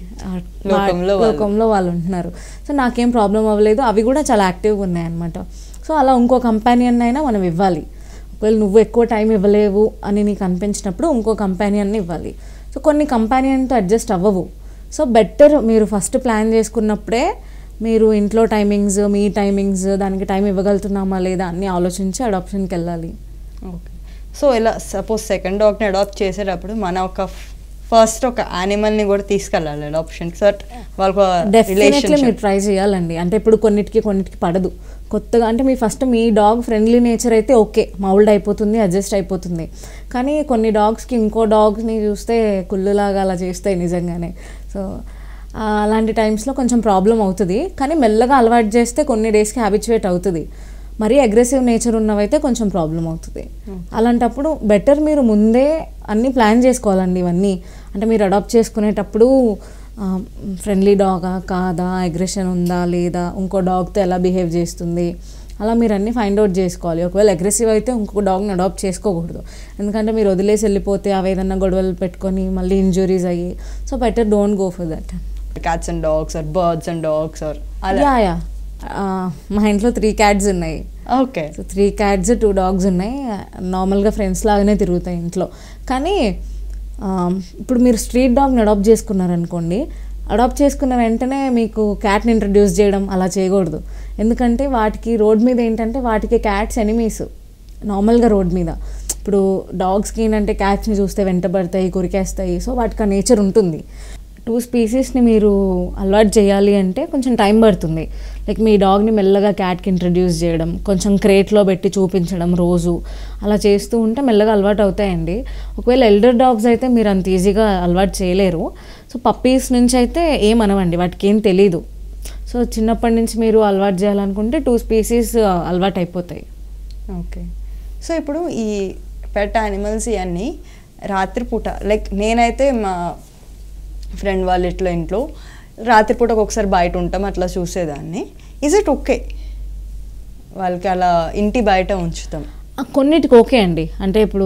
లోకంలో వాళ్ళు ఉంటున్నారు. సో నాకేం ప్రాబ్లం అవ్వలేదు, అవి కూడా చాలా యాక్టివ్గా ఉన్నాయన్నమాట. సో అలా ఇంకో కంపానియన్ అయినా మనం ఇవ్వాలి. ఒకవేళ నువ్వు ఎక్కువ టైం ఇవ్వలేవు అని నీకు అనిపించినప్పుడు ఇంకో కంపానియన్ని ఇవ్వాలి. సో కొన్ని కంపానియన్తో అడ్జస్ట్ అవ్వవు. సో బెటర్ మీరు ఫస్ట్ ప్లాన్ చేసుకున్నప్పుడే మీరు ఇంట్లో టైమింగ్స్, మీ టైమింగ్స్, దానికి టైం ఇవ్వగలుగుతున్నామా లేదా అన్నీ ఆలోచించి అడాప్షన్కి వెళ్ళాలి. ఓకే. సో ఇలా సపోజ్ సెకండ్ డాగ్ని అడాప్ట్ చేసేటప్పుడు మన ఒక ఫస్ట్ ఒక యానిమల్ని కూడా తీసుకెళ్ళాలి అడాప్షన్కి. సో వాళ్ళకు డెఫినెట్లీ మీరు ట్రై చేయాలండి. అంటే ఇప్పుడు కొన్నిటికి కొన్నిటికి పడదు. కొత్తగా అంటే మీ ఫస్ట్ మీ డాగ్ ఫ్రెండ్లీ నేచర్ అయితే ఓకే, మౌల్డ్ అయిపోతుంది, అడ్జస్ట్ అయిపోతుంది. కానీ కొన్ని డాగ్స్కి ఇంకో డాగ్ని చూస్తే కుళ్ళులాగా అలా చేస్తాయి నిజంగానే. సో అలాంటి టైమ్స్లో కొంచెం ప్రాబ్లం అవుతుంది. కానీ మెల్లగా అలవాటు చేస్తే కొన్ని డేస్కి హ్యాబిచువేట్ అవుతుంది. మరీ అగ్రెసివ్ నేచర్ ఉన్నవైతే కొంచెం ప్రాబ్లం అవుతుంది. అలాంటప్పుడు బెటర్ మీరు ముందే అన్నీ ప్లాన్ చేసుకోవాలండి ఇవన్నీ. అంటే మీరు అడాప్ట్ చేసుకునేటప్పుడు ఫ్రెండ్లీ డాగా కాదా, అగ్రెషన్ ఉందా లేదా, ఇంకో డాగ్తో ఎలా బిహేవ్ చేస్తుంది, అలా మీరు అన్నీ ఫైండ్ అవుట్ చేసుకోవాలి. ఒకవేళ అగ్రెసివ్ అయితే ఇంకొక డాగ్ని అడాప్ట్ చేసుకోకూడదు. ఎందుకంటే మీరు వదిలేసి వెళ్ళిపోతే అవి ఏదన్నా గొడవలు పెట్టుకొని మళ్ళీ ఇంజురీస్ అయ్యి. So better don't go for that. Cats and dogs or birds and dogs or yeah yeah మా ఇంట్లో త్రీ క్యాట్స్ ఉన్నాయి. Okay. So three cats two dogs ఉన్నాయి. నార్మల్గా ఫ్రెండ్స్ లాగానే తిరుగుతాయి ఇంట్లో. కానీ ఇప్పుడు మీరు స్ట్రీట్ డాగ్ని అడాప్ట్ చేసుకున్నారనుకోండి, అడాప్ట్ చేసుకున్న వెంటనే మీకు క్యాట్ని ఇంట్రడ్యూస్ చేయడం అలా చేయకూడదు. ఎందుకంటే వాటికి రోడ్ మీద ఏంటంటే వాటికి క్యాట్స్ ఎనిమీస్ నార్మల్గా రోడ్ మీద. ఇప్పుడు డాగ్స్కి ఏంటంటే క్యాట్స్ని చూస్తే వెంటబడతాయి, కొరికేస్తాయి. సో వాటికి ఆ నేచర్ ఉంటుంది. టూ స్పీసీస్ని మీరు అలవాటు చేయాలి అంటే కొంచెం టైం పడుతుంది. లైక్ మీ డాగ్ని మెల్లగా క్యాట్కి ఇంట్రడ్యూస్ చేయడం, కొంచెం క్రేట్లో పెట్టి చూపించడం రోజు, అలా చేస్తూ ఉంటే మెల్లగా అలవాటు అవుతాయండి. ఒకవేళ ఎల్డర్ డాగ్స్ అయితే మీరు అంత ఈజీగా అలవాటు చేయలేరు. సో పప్పీస్ నుంచి అయితే ఏమనవండి, వాటికి ఏం తెలీదు. సో చిన్నప్పటి నుంచి మీరు అలవాటు చేయాలనుకుంటే టూ స్పీసీస్ అలవాటు అయిపోతాయి. ఓకే. సో ఇప్పుడు ఈ పెట్ యానిమల్స్ ఇవన్నీ రాత్రిపూట, లైక్ నేనైతే మా ఫ్రెండ్ వాళ్ళ ఇట్లా ఇంట్లో రాత్రిపూట ఒకసారి బయట ఉంటాం, అట్లా చూసేదాన్ని. ఈజ్ ఇట్ ఓకే వాళ్ళకి అలా ఇంటి బయట ఉంచుతాం? కొన్నిటికి ఓకే అండి. అంటే ఇప్పుడు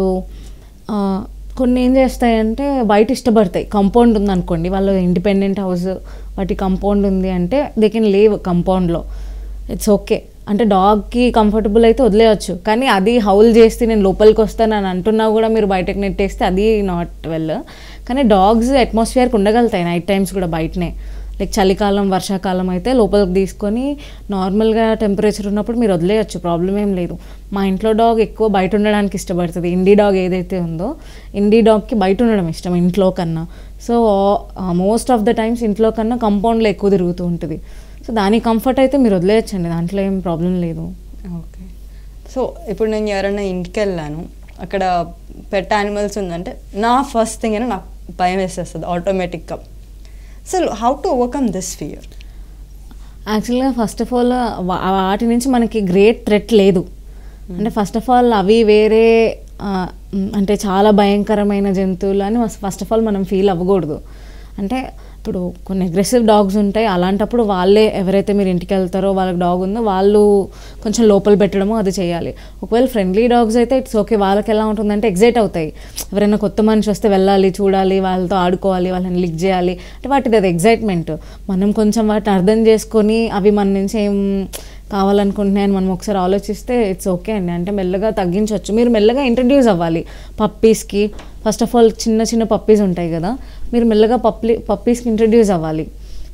కొన్ని ఏం చేస్తాయంటే బయట ఇష్టపడతాయి. కంపౌండ్ ఉందనుకోండి, వాళ్ళ ఇండిపెండెంట్ హౌస్, వాటి కంపౌండ్ ఉంది అంటే దే కెన్ లీవ్ కంపౌండ్లో, ఇట్స్ ఓకే. అంటే డాగ్కి కంఫర్టబుల్ అయితే వదిలేయచ్చు. కానీ అది హౌల్ చేస్తే నేను లోపలికి వస్తాను అని అంటున్నా కూడా మీరు బయటకు నెట్టేస్తే అది నాట్ వెల్. కానీ డాగ్స్ అట్మాస్ఫియర్కి ఉండగలుగుతాయి నైట్ టైమ్స్ కూడా బయటనే. లైక్ చలికాలం, వర్షాకాలం అయితే లోపలికి తీసుకొని నార్మల్గా టెంపరేచర్ ఉన్నప్పుడు మీరు వదిలేయచ్చు, ప్రాబ్లం ఏం లేదు. మా ఇంట్లో డాగ్ ఎక్కువ బయట ఉండడానికి ఇష్టపడుతుంది. ఇండి డాగ్ ఏదైతే ఉందో, ఇండి డాగ్కి బయట ఉండడం ఇష్టం ఇంట్లో కన్నా. So most of the times ఇంట్లో కన్నా కంపౌండ్లో ఎక్కువ తిరుగుతూ ఉంటుంది. సో దాని కంఫర్ట్ అయితే మీరు వదిలేయచ్చండి, దాంట్లో ఏం ప్రాబ్లం లేదు. ఓకే. సో ఇప్పుడు నేను ఎవరైనా ఇంటికి వెళ్ళాను, అక్కడ పెట్ యానిమల్స్ ఉందంటే నా ఫస్ట్ థింగ్ అయినా నాకు భయం వేసేస్తుంది ఆటోమేటిక్గా. So how to overcome this fear? యాక్చువల్గా ఫస్ట్ ఆఫ్ ఆల్ వాటి నుంచి మనకి గ్రేట్ థ్రెట్ లేదు. అంటే ఫస్ట్ ఆఫ్ ఆల్ అవి వేరే అంటే చాలా భయంకరమైన జంతువులు అని ఫస్ట్ ఆఫ్ ఆల్ మనం ఫీల్ అవ్వకూడదు. అంటే ఇప్పుడు కొన్ని అగ్రెసివ్ డాగ్స్ ఉంటాయి, అలాంటప్పుడు వాళ్ళే ఎవరైతే మీరు ఇంటికి వెళ్తారో వాళ్ళకి డాగ్ ఉందో వాళ్ళు కొంచెం లోపల పెట్టడము అది చేయాలి. ఒకవేళ ఫ్రెండ్లీ డాగ్స్ అయితే ఇట్స్ ఓకే. వాళ్ళకి ఎలా ఉంటుందంటే ఎగ్జైట్ అవుతాయి, ఎవరైనా కొత్త మనిషి వస్తే వెళ్ళాలి, చూడాలి, వాళ్ళతో ఆడుకోవాలి, వాళ్ళని లిక్ చేయాలి అంటే వాటిది అది ఎగ్జైట్మెంట్. మనం కొంచెం వాటిని అర్థం చేసుకొని అవి మన నుంచి ఏం కావాలనుకుంటున్నాయని మనం ఒకసారి ఆలోచిస్తే ఇట్స్ ఓకే అండి. అంటే మెల్లగా తగ్గించవచ్చు. మీరు మెల్లగా ఇంట్రడ్యూస్ అవ్వాలి పప్పీస్కి. ఫస్ట్ ఆఫ్ ఆల్ చిన్న చిన్న పప్పీస్ ఉంటాయి కదా, మీరు మెల్లగా పప్పీ పప్పీస్కి ఇంట్రడ్యూస్ అవ్వాలి.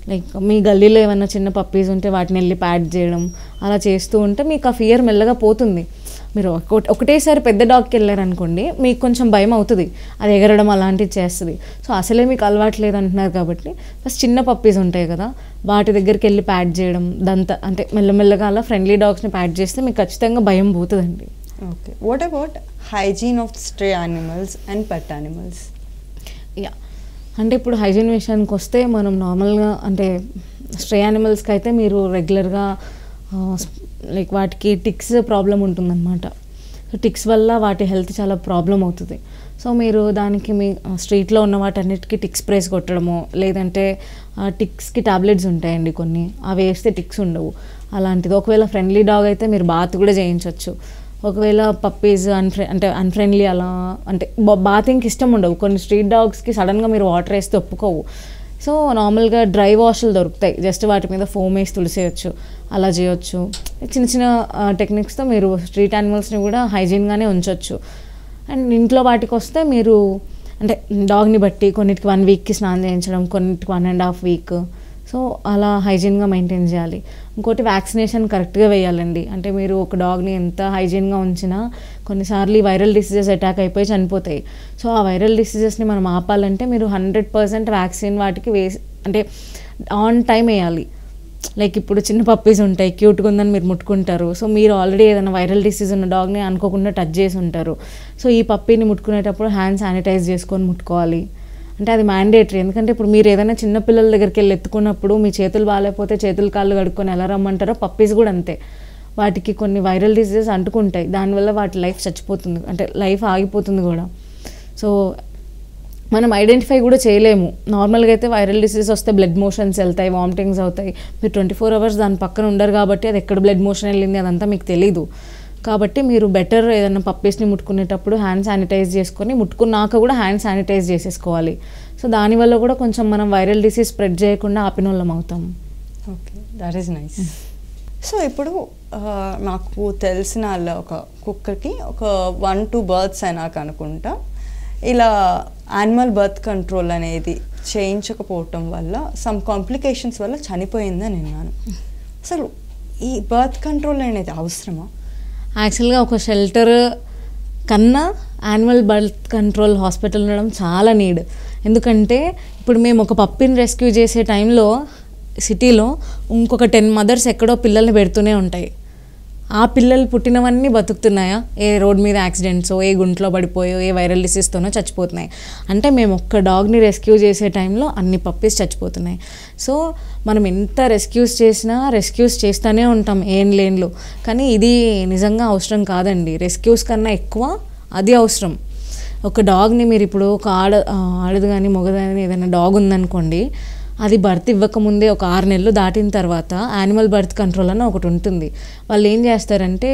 లైక్ మీ గల్లీలో ఏమైనా చిన్న పప్పీస్ ఉంటే వాటిని వెళ్ళి ప్యాడ్ చేయడం అలా చేస్తూ ఉంటే మీకు ఆ ఫియర్ మెల్లగా పోతుంది. మీరు ఒకటేసారి పెద్ద డాగ్కి వెళ్ళారనుకోండి మీకు కొంచెం భయం అవుతుంది, అది ఎగరడం అలాంటివి చేస్తుంది. సో అసలే మీకు అలవాటు లేదంటున్నారు కాబట్టి ఫస్ట్ చిన్న పప్పీస్ ఉంటాయి కదా వాటి దగ్గరికి వెళ్ళి ప్యాడ్ చేయడం, దంతా అంటే మెల్లమెల్లగా అలా ఫ్రెండ్లీ డాగ్స్ని ప్యాడ్ చేస్తే మీకు ఖచ్చితంగా భయం పోతుందండి. Okay, what about hygiene of stray animals and pet animals? Yeah, అంటే ఇప్పుడు హైజీన్ విషయానికి వస్తే మనం నార్మల్గా అంటే స్ట్రే యానిమల్స్కి అయితే మీరు రెగ్యులర్గా లైక్ వాటికి టిక్స్ ప్రాబ్లం ఉంటుందన్నమాట. సో టిక్స్ వల్ల వాటి హెల్త్ చాలా ప్రాబ్లం అవుతుంది. సో మీరు దానికి మీ స్ట్రీట్లో ఉన్న వాటన్నిటికీ టిక్స్ స్ప్రేస్ కొట్టడము, లేదంటే టిక్స్కి టాబ్లెట్స్ ఉంటాయండి కొన్ని, అవి వేస్తే టిక్స్ ఉండవు. అలాంటిది ఒకవేళ ఫ్రెండ్లీ డాగ్ అయితే మీరు బాత్ కూడా చేయించవచ్చు. ఒకవేళ పప్పీస్ అన్ఫ్రె అంటే అన్ఫ్రెండ్లీ అలా అంటే బాతింగ్కి ఇష్టం ఉండవు, కొన్ని స్ట్రీట్ డాగ్స్కి సడన్గా మీరు వాటర్ వేస్తే ఒప్పుకోవు. సో నార్మల్గా డ్రై వాష్లు దొరుకుతాయి, జస్ట్ వాటి మీద ఫోమ్ వేసి తుడిసేయచ్చు, అలా చేయొచ్చు. చిన్న చిన్న టెక్నిక్స్తో మీరు స్ట్రీట్ యానిమల్స్ని కూడా హైజీన్గానే ఉంచవచ్చు. అండ్ ఇంట్లో వాటికి వస్తే మీరు అంటే డాగ్ని బట్టి కొన్నిటికి వన్ వీక్కి స్నానం చేయించడం, కొన్నిటికి one and half week, so అలా హైజీన్గా మెయింటైన్ చేయాలి. ఇంకోటి వ్యాక్సినేషన్ కరెక్ట్గా వేయాలండి. అంటే మీరు ఒక డాగ్ని ఎంత హైజీన్గా ఉంచినా కొన్నిసార్లు ఈ వైరల్ డిసీజెస్ అటాక్ అయిపోయి చనిపోతాయి. సో ఆ వైరల్ డిసీజెస్ని మనం ఆపాలంటే మీరు హండ్రెడ్ పర్సెంట్ వ్యాక్సిన్ వాటికి వేసి అంటే ఆన్ టైం వేయాలి. లైక్ ఇప్పుడు చిన్న పప్పీస్ ఉంటాయి, క్యూట్గా ఉందని మీరు ముట్టుకుంటారు. సో మీరు ఆల్రెడీ ఏదైనా వైరల్ డిసీజ్ ఉన్న డాగ్ని అనుకోకుండా టచ్ చేసి ఉంటారు. సో ఈ పప్పీని ముట్టుకునేటప్పుడు హ్యాండ్ శానిటైజ్ చేసుకొని ముట్టుకోవాలి. అంటే అది మ్యాండేటరీ. ఎందుకంటే ఇప్పుడు మీరు ఏదైనా చిన్న పిల్లల దగ్గరికి వెళ్ళి ఎత్తుకున్నప్పుడు మీ చేతులు బాగాలేకపోతే చేతులు కాళ్ళు కడుక్కొని ఎలా రమ్మంటారో పప్పీస్ కూడా అంతే. వాటికి కొన్ని వైరల్ డిసీజెస్ అంటుకుంటాయి, దానివల్ల వాటి లైఫ్ చచ్చిపోతుంది, అంటే లైఫ్ ఆగిపోతుంది కూడా. సో మనం ఐడెంటిఫై కూడా చేయలేము. నార్మల్గా అయితే వైరల్ డిసీజ్ వస్తే బ్లడ్ మోషన్స్ వెళ్తాయి, వామిటింగ్స్ అవుతాయి. మీరు ట్వంటీ ఫోర్ అవర్స్ దాని పక్కన ఉండరు కాబట్టి అది ఎక్కడ బ్లడ్ మోషన్ వెళ్ళింది అదంతా మీకు తెలీదు. కాబట్టి మీరు బెటర్ ఏదైనా పప్పీస్ని ముట్టుకునేటప్పుడు హ్యాండ్ శానిటైజ్ చేసుకొని, ముట్టుకున్నాక కూడా హ్యాండ్ శానిటైజ్ చేసేసుకోవాలి. సో దానివల్ల కూడా కొంచెం మనం వైరల్ డిసీజ్ స్ప్రెడ్ చేయకుండా ఆపిన వాళ్ళం అవుతాం. Okay, that is nice. So ఇప్పుడు నాకు తెలిసిన వాళ్ళ ఒక కుక్కకి ఒక వన్ టూ బర్త్స్ అయినాక అనుకుంటా ఇలా యానిమల్ బర్త్ కంట్రోల్ అనేది చేయించకపోవటం వల్ల సమ్ కాంప్లికేషన్స్ వల్ల చనిపోయిందని విన్నాను. అసలు ఈ బర్త్ కంట్రోల్ అనేది అవసరమా? యాక్చువల్గా ఒక షెల్టర్ కన్నా యానిమల్ బర్త్ కంట్రోల్ హాస్పిటల్ ఉండడం చాలా నీడ్. ఎందుకంటే ఇప్పుడు మేము ఒక పప్పిని రెస్క్యూ చేసే టైంలో సిటీలో ఇంకొక టెన్ మదర్స్ ఎక్కడో పిల్లల్ని పెడుతూనే ఉంటాయి. ఆ పిల్లలు పుట్టినవన్నీ బతుకుతున్నాయా? ఏ రోడ్ మీద యాక్సిడెంట్సో, ఏ గుంట్లో పడిపోయో, ఏ వైరల్ డిసీజ్తోనో చచ్చిపోతున్నాయి. అంటే మేము ఒక్క డాగ్ని రెస్క్యూ చేసే టైంలో అన్ని పప్పీస్ చచ్చిపోతున్నాయి. సో మనం ఎంత రెస్క్యూస్ చేసినా రెస్క్యూస్ చేస్తూనే ఉంటాం ఏం లేన్లు. కానీ ఇది నిజంగా అవసరం కాదండి. రెస్క్యూస్ కన్నా ఎక్కువ అది అవసరం. ఒక డాగ్ని మీరు ఇప్పుడు ఒక ఆడ ఆడది కానీ మొగది కానీ ఏదైనా డాగ్ ఉందనుకోండి, అది బర్త్ ఇవ్వకముందే ఒక ఆరు నెలలు దాటిన తర్వాత యానిమల్ బర్త్ కంట్రోల్ అని ఒకటి ఉంటుంది. వాళ్ళు ఏం చేస్తారంటే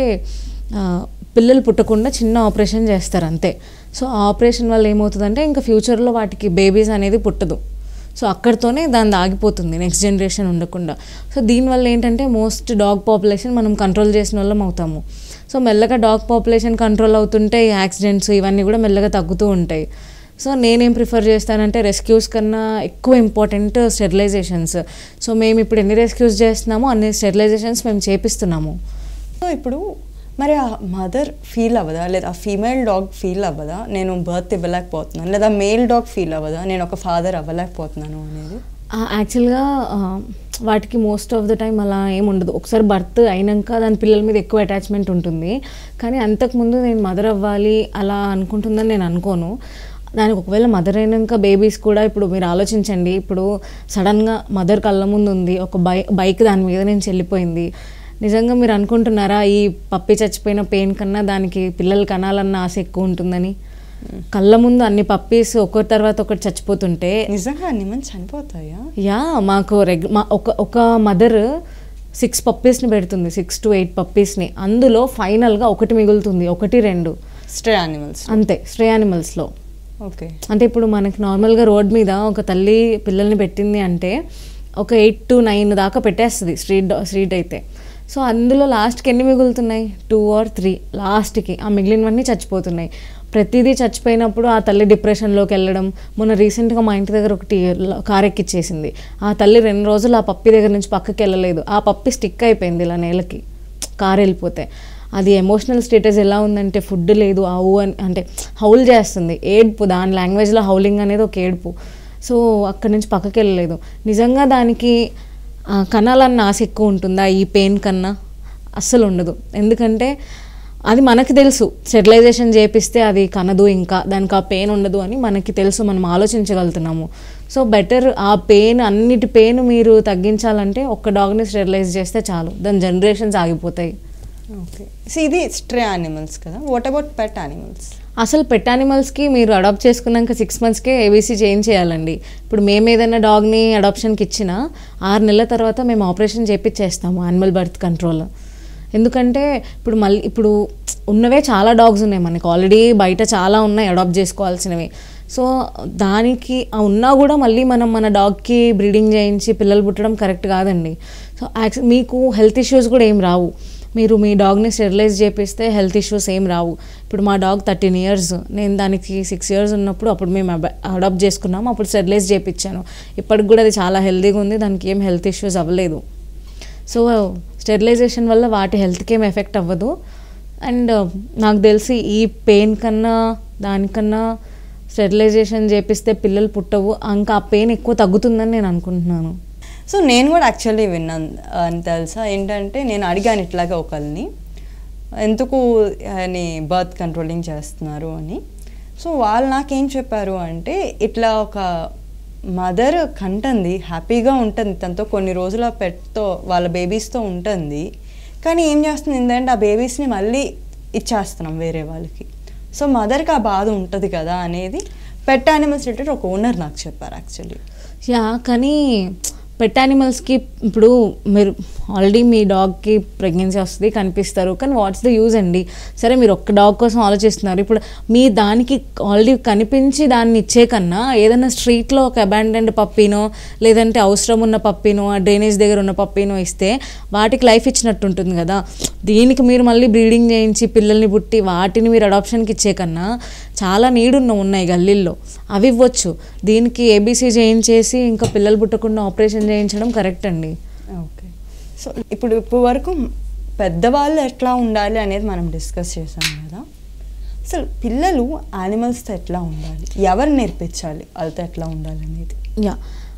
పిల్లలు పుట్టకుండా చిన్న ఆపరేషన్ చేస్తారు అంతే. సో ఆ ఆపరేషన్ వల్ల ఏమవుతుందంటే ఇంకా ఫ్యూచర్లో వాటికి బేబీస్ అనేది పుట్టదు. సో అక్కడితోనే దాన్ని ఆగిపోతుంది, నెక్స్ట్ జనరేషన్ ఉండకుండా. సో దీనివల్ల ఏంటంటే మోస్ట్ డాగ్ పాపులేషన్ మనం కంట్రోల్ చేసిన వాళ్ళం అవుతాము. సో మెల్లగా డాగ్ పాపులేషన్ కంట్రోల్ అవుతుంటే యాక్సిడెంట్స్ ఇవన్నీ కూడా మెల్లగా తగ్గుతూ ఉంటాయి. సో నేనేం ప్రిఫర్ చేస్తానంటే రెస్క్యూస్ కన్నా ఎక్కువ ఇంపార్టెంట్ స్టెరిలైజేషన్స్. సో మేము ఇప్పుడు ఎన్ని రెస్క్యూస్ చేస్తున్నామో అన్ని స్టెరిలైజేషన్స్ మేము చేపిస్తున్నాము. సో ఇప్పుడు మరి ఆ మదర్ ఫీల్ అవ్వదా, లేదా ఆ ఫీమేల్ డాగ్ ఫీల్ అవ్వదా నేను బర్త్ ఇవ్వలేకపోతున్నాను, లేదా మేల్ డాగ్ ఫీల్ అవ్వదా నేను ఒక ఫాదర్ అవ్వలేకపోతున్నాను అనేది? యాక్చువల్గా వాటికి మోస్ట్ ఆఫ్ ద టైం అలా ఏమి ఉండదు. ఒకసారి బర్త్ అయినాక దాని పిల్లల మీద ఎక్కువ అటాచ్మెంట్ ఉంటుంది. కానీ అంతకుముందు నేను మదర్ అవ్వాలి అలా అనుకుంటుందని నేను అనుకోను. దానికి ఒకవేళ మదర్ అయినాక బేబీస్ కూడా ఇప్పుడు మీరు ఆలోచించండి, ఇప్పుడు సడన్గా మదర్ కళ్ళ ముందు ఉంది, ఒక బై బైక్ దాని మీద నుంచి వెళ్ళిపోయింది. నిజంగా మీరు అనుకుంటున్నారా ఈ పప్పి చచ్చిపోయిన పెయిన్ కన్నా దానికి పిల్లలు కనాలన్న ఆశ ఎక్కువ ఉంటుందని? కళ్ళ ముందు అన్ని పప్పీస్ ఒకరి తర్వాత ఒకటి చచ్చిపోతుంటే నిజంగా అన్ని మంది చనిపోతాయా? యా, మాకు రెగ్ మా ఒక ఒక మదర్ సిక్స్ పప్పీస్ని పెడుతుంది, సిక్స్ టు ఎయిట్ పప్పీస్ని. అందులో ఫైనల్గా ఒకటి మిగులుతుంది, ఒకటి రెండు స్ట్రే యానిమల్స్ అంతే. స్ట్రే యానిమల్స్లో ఓకే. అంటే ఇప్పుడు మనకి నార్మల్గా రోడ్ మీద ఒక తల్లి పిల్లల్ని పెట్టింది అంటే ఒక ఎయిట్ టు నైన్ దాకా పెట్టేస్తుంది స్ట్రీట్ స్ట్రీట్ అయితే. సో అందులో లాస్ట్కి ఎన్ని మిగులుతున్నాయి? టూ ఆర్ త్రీ లాస్ట్కి. ఆ మిగిలినవన్నీ చచ్చిపోతున్నాయి. ప్రతిదీ చచ్చిపోయినప్పుడు ఆ తల్లి డిప్రెషన్లోకి వెళ్ళడం. మొన్న రీసెంట్గా మా ఇంటి దగ్గర ఒకటి కార్ ఎక్కిచ్చేసింది. ఆ తల్లి రెండు రోజులు ఆ పప్పి దగ్గర నుంచి పక్కకి వెళ్ళలేదు. ఆ పప్పి స్టిక్ అయిపోయింది ఇలా నేలకి కార్ వెళ్ళిపోతే. అది ఎమోషనల్ స్టేటస్ ఎలా ఉందంటే ఫుడ్ లేదు, ఆవు అని అంటే హౌల్ చేస్తుంది, ఏడుపు, దాని లాంగ్వేజ్లో హౌలింగ్ అనేది ఒక ఏడుపు. సో అక్కడి నుంచి పక్కకి వెళ్ళలేదు. నిజంగా దానికి కనాలన్న ఆశ ఎక్కువ ఉంటుందా ఈ పెయిన్ కన్నా? అస్సలు ఉండదు. ఎందుకంటే అది మనకు తెలుసు, స్టెరిలైజేషన్ చేపిస్తే అది కనదు, ఇంకా దానికి ఆ పెయిన్ ఉండదు అని మనకి తెలుసు, మనం ఆలోచించగలుగుతున్నాము. సో బెటర్ ఆ పెయిన్, అన్నిటి పెయిన్ మీరు తగ్గించాలంటే ఒక్క డాగ్ని స్టెరిలైజ్ చేస్తే చాలు, దాని జనరేషన్స్ ఆగిపోతాయి. ఓకే, సో ఇది స్ట్రే యానిమల్స్ కదా. What about pet animals? అసలు పెట్ యానిమల్స్కి మీరు అడాప్ట్ చేసుకున్నాక సిక్స్ మంత్స్కే ఏబీసీ చేంజ్ చేయాలండి. ఇప్పుడు మేము ఏదైనా డాగ్ని అడాప్షన్కి ఇచ్చినా ఆరు నెలల తర్వాత మేము ఆపరేషన్ చేపించేస్తాము యానిమల్ బర్త్ కంట్రోల్. ఎందుకంటే ఇప్పుడు మళ్ళీ ఇప్పుడు ఉన్నవే చాలా డాగ్స్ ఉన్నాయి మనకి, ఆల్రెడీ బయట చాలా ఉన్నాయి అడాప్ట్ చేసుకోవాల్సినవి. సో దానికి ఉన్నా కూడా మళ్ళీ మనం మన డాగ్కి బ్రీడింగ్ చేయించి పిల్లలు పుట్టడం కరెక్ట్ కాదండి. సో యాక్చు మీకు హెల్త్ ఇష్యూస్ కూడా ఏం రావు. మీరు మీ డాగ్ని స్టెరిలైజ్ చేపిస్తే హెల్త్ ఇష్యూస్ ఏం రావు. ఇప్పుడు మా డాగ్ థర్టీన్ ఇయర్స్, నేను దానికి సిక్స్ ఇయర్స్ ఉన్నప్పుడు అప్పుడు మేము అడాప్ట్ చేసుకున్నాము, అప్పుడు స్టెరిలైజ్ చేయించాను. ఇప్పటికి కూడా అది చాలా హెల్తీగా ఉంది, దానికి ఏం హెల్త్ ఇష్యూస్ అవ్వలేదు. సో స్టెరిలైజేషన్ వల్ల వాటి హెల్త్కి ఏం ఎఫెక్ట్ అవ్వదు. అండ్ నాకు తెలిసి ఈ పెయిన్ కన్నా దానికన్నా స్టెరిలైజేషన్ చేపిస్తే పిల్లలు పుట్టవు, ఇంకా ఆ పెయిన్ ఎక్కువ తగ్గుతుందని నేను అనుకుంటున్నాను. సో నేను కూడా యాక్చువల్లీ విన్నాను అని తెలుసా, ఏంటంటే నేను అడిగాను ఇట్లాగా ఒకరిని, ఎందుకు అని బర్త్ కంట్రోలింగ్ చేస్తున్నారు అని. సో వాళ్ళు నాకేం చెప్పారు అంటే, ఇట్లా ఒక మదర్ కంటుంది, హ్యాపీగా ఉంటుంది తనతో, కొన్ని రోజుల పెట్తో వాళ్ళ బేబీస్తో ఉంటుంది, కానీ ఏం చేస్తుంది ఏంటంటే ఆ బేబీస్ని మళ్ళీ ఇచ్చేస్తున్నాం వేరే వాళ్ళకి. సో మదర్కి ఆ బాధ ఉంటుంది కదా అనేది పెట్ యానిమల్స్ రిలేటెడ్ ఒక ఓనర్ నాకు చెప్పారు యాక్చువల్లీ. యా, కానీ పెట్ యానిమల్స్కి ఇప్పుడు మీరు ఆల్రెడీ మీ డాగ్కి ప్రెగ్నెన్సీ వస్తుంది కనిపిస్తారు, కానీ వాట్స్ ద యూజ్ అండి? సరే మీరు ఒక్క డాగ్ కోసం ఆలోచిస్తున్నారు, ఇప్పుడు మీ దానికి ఆల్రెడీ కనిపించి దాన్ని ఇచ్చే కన్నా ఏదైనా స్ట్రీట్లో ఒక అబాండెండ్ పప్పీనో లేదంటే అవసరం ఉన్న పప్పీనో ఆ డ్రైనేజ్ దగ్గర ఉన్న పప్పీనో ఇస్తే వాటికి లైఫ్ ఇచ్చినట్టు ఉంటుంది కదా. దీనికి మీరు మళ్ళీ బ్రీడింగ్ చేయించి పిల్లల్ని పుట్టి వాటిని మీరు అడాప్షన్కి ఇచ్చే కన్నా చాలా నీడున్న ఉన్నాయి గల్లీల్లో, అవి ఇవ్వచ్చు. దీనికి ఏబీసీ చేయించేసి ఇంకా పిల్లలు పుట్టకుండా ఆపరేషన్ చేయించడం కరెక్ట్ అండి. ఓకే, సో ఇప్పుడు ఇప్పుడు వరకు పెద్దవాళ్ళు ఎట్లా ఉండాలి అనేది మనం డిస్కస్ చేసాం కదా. అసలు పిల్లలు యానిమల్స్తో ఎట్లా ఉండాలి, ఎవరు నేర్పించాలి వాళ్ళతో ఎట్లా ఉండాలి అనేది? యా,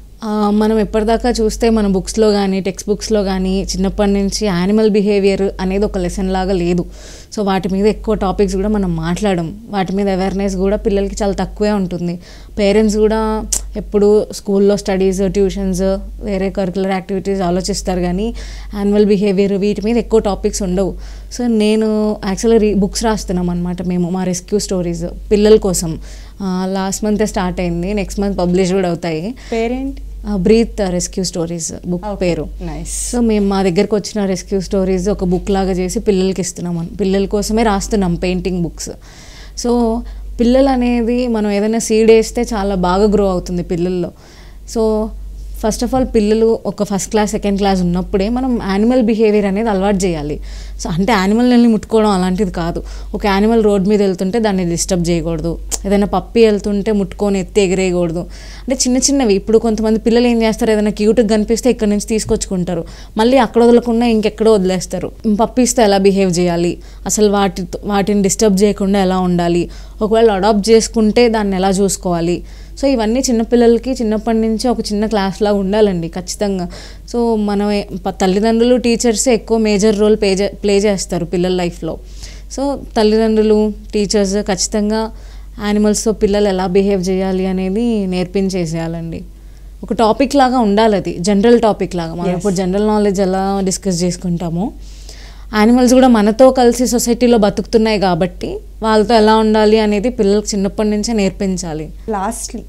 మనం ఎప్పటిదాకా చూస్తే మన బుక్స్లో కానీ టెక్స్ట్ బుక్స్లో కానీ చిన్నప్పటి నుంచి యానిమల్ బిహేవియర్ అనేది ఒక లెసన్ లాగా లేదు. సో వాటి మీద ఎక్కువ టాపిక్స్ కూడా మనం మాట్లాడడం, వాటి మీద అవేర్నెస్ కూడా పిల్లలకి చాలా తక్కువే ఉంటుంది. పేరెంట్స్ కూడా ఎప్పుడు స్కూల్లో స్టడీస్, ట్యూషన్స్, వేరే కరికులర్ యాక్టివిటీస్ ఆలోచిస్తారు, కానీ యానిమల్ బిహేవియర్ వీటి మీద ఎక్కువ టాపిక్స్ ఉండవు. సో నేను యాక్చువల్గా రీ బుక్స్ రాస్తున్నాం అనమాట మేము, మా రెస్క్యూ స్టోరీస్ పిల్లల కోసం. లాస్ట్ మంతే స్టార్ట్ అయింది, నెక్స్ట్ మంత్ పబ్లిష్ కూడా అవుతాయి. Parent breath rescue stories book పేరు. సో మేము మా దగ్గరకు వచ్చిన రెస్క్యూ స్టోరీస్ ఒక బుక్ లాగా చేసి పిల్లలకి ఇస్తున్నాం, పిల్లల కోసమే రాస్తున్నాం పెయింటింగ్ బుక్స్. సో పిల్లలు అనేది మనం ఏదైనా సీడ్ వేస్తే చాలా బాగా గ్రో అవుతుంది పిల్లల్లో. సో ఫస్ట్ ఆఫ్ ఆల్ పిల్లలు ఒక ఫస్ట్ క్లాస్ సెకండ్ క్లాస్ ఉన్నప్పుడే మనం యానిమల్ బిహేవియర్ అనేది అలవాటు చేయాలి. సో అంటే యానిమల్ని ముట్టుకోవడం అలాంటిది కాదు. ఒక యానిమల్ రోడ్ మీద వెళ్తుంటే దాన్ని డిస్టర్బ్ చేయకూడదు, ఏదైనా పప్పి వెళ్తుంటే ముట్టుకొని ఎత్తి ఎగిరేయకూడదు. అంటే చిన్న చిన్నవి. ఇప్పుడు కొంతమంది పిల్లలు ఏం చేస్తారు, ఏదైనా క్యూట్గా కనిపిస్తే ఇక్కడ నుంచి తీసుకొచ్చుకుంటారు, మళ్ళీ అక్కడ వదలకుండా ఇంకెక్కడో వదిలేస్తారు. పప్పీస్తో ఎలా బిహేవ్ చేయాలి, అసలు వాటి వాటిని డిస్టర్బ్ చేయకుండా ఎలా ఉండాలి, ఒకవేళ అడాప్ట్ చేసుకుంటే దాన్ని ఎలా చూసుకోవాలి. సో ఇవన్నీ చిన్నపిల్లలకి చిన్నప్పటి నుంచి ఒక చిన్న క్లాస్లా ఉండాలండి ఖచ్చితంగా. సో మన తల్లిదండ్రులు, టీచర్సే ఎక్కువ మేజర్ రోల్ ప్లే ప్లే చేస్తారు పిల్లల లైఫ్లో. సో తల్లిదండ్రులు, టీచర్స్ ఖచ్చితంగా యానిమల్స్తో పిల్లలు ఎలా బిహేవ్ చేయాలి అనేది నేర్పించేసేయాలండి. ఒక టాపిక్ లాగా ఉండాలి, అది జనరల్ టాపిక్ లాగా. మనం ఇప్పుడు జనరల్ నాలెడ్జ్ ఎలా డిస్కస్ చేసుకుంటామో యానిమల్స్ కూడా మనతో కలిసి సొసైటీలో బతుకుతున్నాయి కాబట్టి వాళ్ళతో ఎలా ఉండాలి అనేది పిల్లలకు చిన్నప్పటి నుంచే నేర్పించాలి. లాస్ట్లీ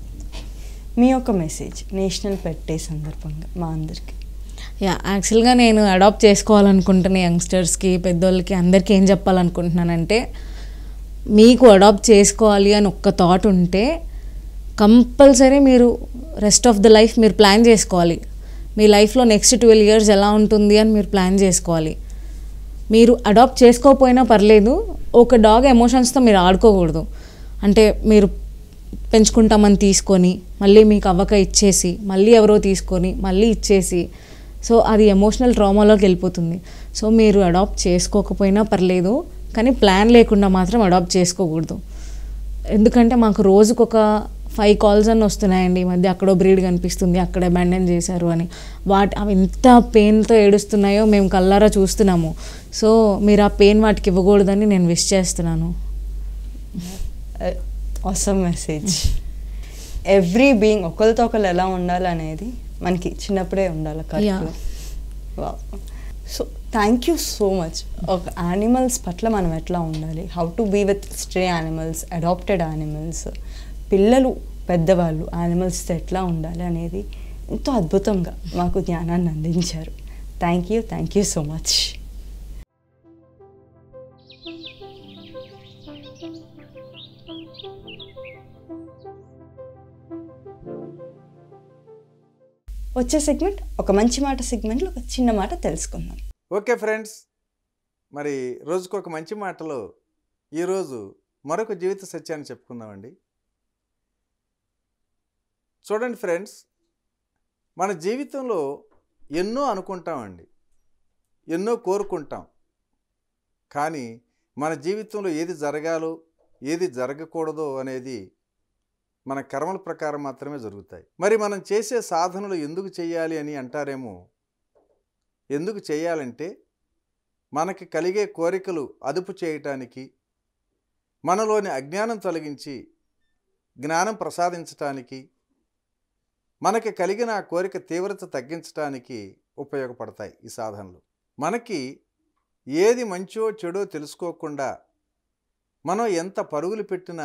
మీ యొక్క మెసేజ్ నేషనల్ పెట్ డే సందర్భంగా మా అందరికీ. యా, యాక్చువల్గా నేను అడాప్ట్ చేసుకోవాలనుకుంటున్న యంగ్స్టర్స్కి, పెద్దోళ్ళకి, అందరికీ ఏం చెప్పాలనుకుంటున్నానంటే, మీకు అడాప్ట్ చేసుకోవాలి అని ఒక్క థాట్ ఉంటే కంపల్సరీ మీరు రెస్ట్ ఆఫ్ ద లైఫ్ మీరు ప్లాన్ చేసుకోవాలి. మీ లైఫ్లో నెక్స్ట్ ట్వెల్వ్ ఇయర్స్ ఎలా ఉంటుంది అని మీరు ప్లాన్ చేసుకోవాలి. మీరు అడాప్ట్ చేసుకోకపోయినా పర్లేదు, ఒక డాగ్ ఎమోషన్స్తో మీరు ఆడుకోకూడదు. అంటే మీరు పెంచుకుంటామని తీసుకొని మళ్ళీ మీకు అవ్వక ఇచ్చేసి మళ్ళీ ఎవరో తీసుకొని మళ్ళీ ఇచ్చేసి సో అది ఎమోషనల్ ట్రామాలోకి వెళ్ళిపోతుంది. సో మీరు అడాప్ట్ చేసుకోకపోయినా పర్లేదు, కానీ ప్లాన్ లేకుండా మాత్రం అడాప్ట్ చేసుకోకూడదు. ఎందుకంటే మాకు రోజుకు ఒక ఫైవ్ కాల్స్ అని వస్తున్నాయండి ఈ మధ్య, అక్కడో బ్రీడ్ కనిపిస్తుంది, అక్కడ అబాండన్ చేశారు అని. వాటి అవి ఎంత పెయిన్తో ఏడుస్తున్నాయో మేము కళ్ళారా చూస్తున్నాము. సో మీరు ఆ పెయిన్ వాటికి ఇవ్వకూడదని నేను విష్ చేస్తున్నాను. Awesome message. ఎవ్రీ బీయింగ్ ఒకరితో ఒకరు ఎలా ఉండాలనేది మనకి చిన్నప్పుడే ఉండాలి కరెక్ట్గా. వా so thank you so much. ఒక యానిమల్స్ పట్ల మనం ఎట్లా ఉండాలి, how to be with stray animals, adopted animals, పిల్లలు పెద్దవాళ్ళు యానిమల్స్తో ఎట్లా ఉండాలి అనేది ఎంతో అద్భుతంగా మాకు జ్ఞానాన్ని అందించారు. Thank you thank you so much. వచ్చే సెగ్మెంట్ ఒక మంచి మాట సెగ్మెంట్లో ఒక చిన్న మాట తెలుసుకుందాం. ఓకే ఫ్రెండ్స్, మరి రోజుకు ఒక మంచి మాటలో ఈరోజు మరొక జీవిత సత్యాన్ని చెప్పుకుందామండి. చూడండి ఫ్రెండ్స్, మన జీవితంలో ఎన్నో అనుకుంటామండి, ఎన్నో కోరుకుంటాం. కానీ మన జీవితంలో ఏది జరగాలో ఏది జరగకూడదో అనేది మన కర్మల ప్రకారం మాత్రమే జరుగుతాయి. మరి మనం చేసే సాధనలు ఎందుకు చేయాలి అని అంటారేమో. ఎందుకు చేయాలంటే మనకి కలిగే కోరికలు అదుపు చేయటానికి, మనలోని అజ్ఞానం తొలగించి జ్ఞానం ప్రసాదించటానికి, మనకి కలిగిన ఆ కోరిక తీవ్రత తగ్గించడానికి ఉపయోగపడతాయి ఈ సాధనలు. మనకి ఏది మంచో చెడో తెలుసుకోకుండా మనం ఎంత పరుగులు పెట్టినా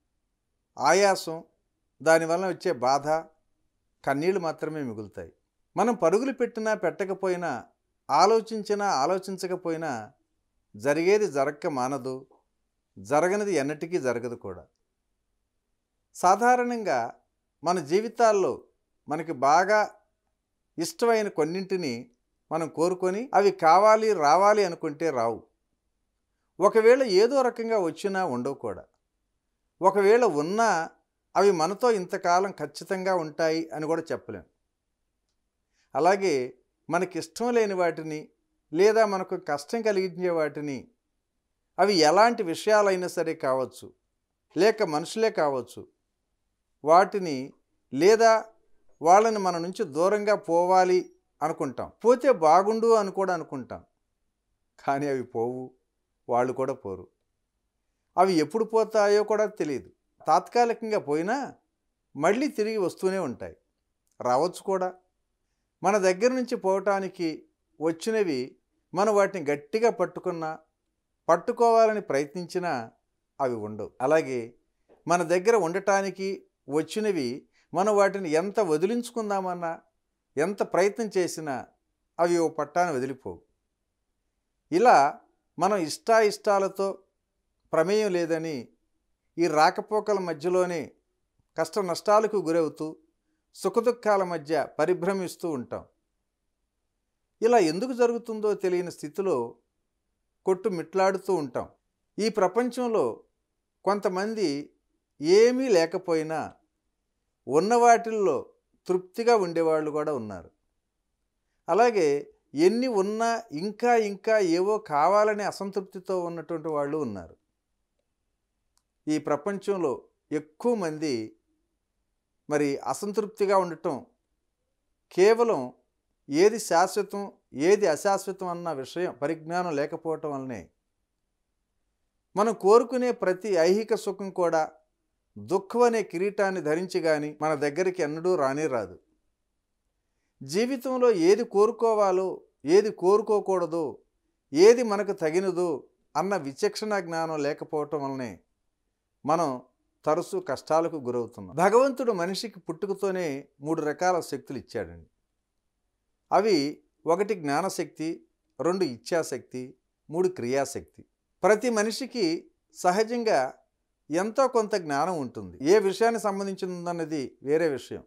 ఆయాసం, దానివల్ల వచ్చే బాధ, కన్నీళ్ళు మాత్రమే మిగులుతాయి. మనం పరుగులు పెట్టినా పెట్టకపోయినా, ఆలోచించినా ఆలోచించకపోయినా జరిగేది జరగక మానదు, జరగనిది ఎన్నటికీ జరగదు కూడా. సాధారణంగా మన జీవితాల్లో మనకి బాగా ఇష్టమైన కొన్నింటిని మనం కోరుకొని అవి కావాలి రావాలి అనుకుంటే రావు. ఒకవేళ ఏదో రకంగా వచ్చినా ఉండవు కూడా. ఒకవేళ ఉన్నా అవి మనతో ఇంతకాలం ఖచ్చితంగా ఉంటాయి అని కూడా చెప్పలేం. అలాగే మనకి ఇష్టం లేని వాటిని లేదా మనకు కష్టం కలిగించే వాటిని, అవి ఎలాంటి విషయాలైనా సరే కావచ్చు, లేక మనుషులే కావచ్చు, వాటిని లేదా వాళ్ళని మన నుంచి దూరంగా పోవాలి అనుకుంటాం. పోతే బాగుండు అని కూడా అనుకుంటాం. కానీ అవి పోవు, వాళ్ళు కూడా పోరు. అవి ఎప్పుడు పోతాయో కూడా తెలియదు. తాత్కాలికంగా పోయినా మళ్ళీ తిరిగి వస్తూనే ఉంటాయి, రావచ్చు కూడా. మన దగ్గర నుంచి పోవటానికి వచ్చినవి మనం వాటిని గట్టిగా పట్టుకున్నా, పట్టుకోవాలని ప్రయత్నించినా అవి ఉండవు. అలాగే మన దగ్గర ఉండటానికి వచ్చినవి మనం వాటిని ఎంత వదిలించుకుందామన్నా, ఎంత ప్రయత్నం చేసినా అవి ఓ పట్టాన వదిలిపోవు. ఇలా మనం ఇష్టాయిష్టాలతో ప్రమేయం లేదని ఈ రాకపోకల మధ్యలోనే కష్ట నష్టాలకు గురవుతూ సుఖదుఖాల మధ్య పరిభ్రమిస్తూ ఉంటాం. ఇలా ఎందుకు జరుగుతుందో తెలియని స్థితిలో కొట్టు మిట్లాడుతూ ఉంటాం. ఈ ప్రపంచంలో కొంతమంది ఏమీ లేకపోయినా ఉన్న వాటిల్లో తృప్తిగా ఉండేవాళ్ళు కూడా ఉన్నారు. అలాగే ఎన్ని ఉన్నా ఇంకా ఇంకా ఏవో కావాలనే అసంతృప్తితో ఉన్నటువంటి వాళ్ళు ఉన్నారు. ఈ ప్రపంచంలో ఎక్కువ మంది మరి అసంతృప్తిగా ఉండటం కేవలం ఏది శాశ్వతం ఏది అశాశ్వతం అన్న విషయం పరిజ్ఞానం లేకపోవటం వల్లనే. మనం కోరుకునే ప్రతి ఐహిక సుఖం కూడా దుఃఖం అనే కిరీటాన్ని ధరించి కానీ మన దగ్గరికి ఎన్నడూ రానే రాదు. జీవితంలో ఏది కోరుకోవాలో ఏది కోరుకోకూడదో, ఏది మనకు తగినదో అన్న విచక్షణ జ్ఞానం లేకపోవటం వల్లనే మనం తరచూ కష్టాలకు గురవుతున్నాం. భగవంతుడు మనిషికి పుట్టుకతోనే మూడు రకాల శక్తులు ఇచ్చాడండి. అవి ఒకటి జ్ఞానశక్తి, రెండు ఇచ్ఛాశక్తి, మూడు క్రియాశక్తి. ప్రతి మనిషికి సహజంగా ఎంతో కొంత జ్ఞానం ఉంటుంది. ఏ విషయానికి సంబంధించిందన్నది వేరే విషయం.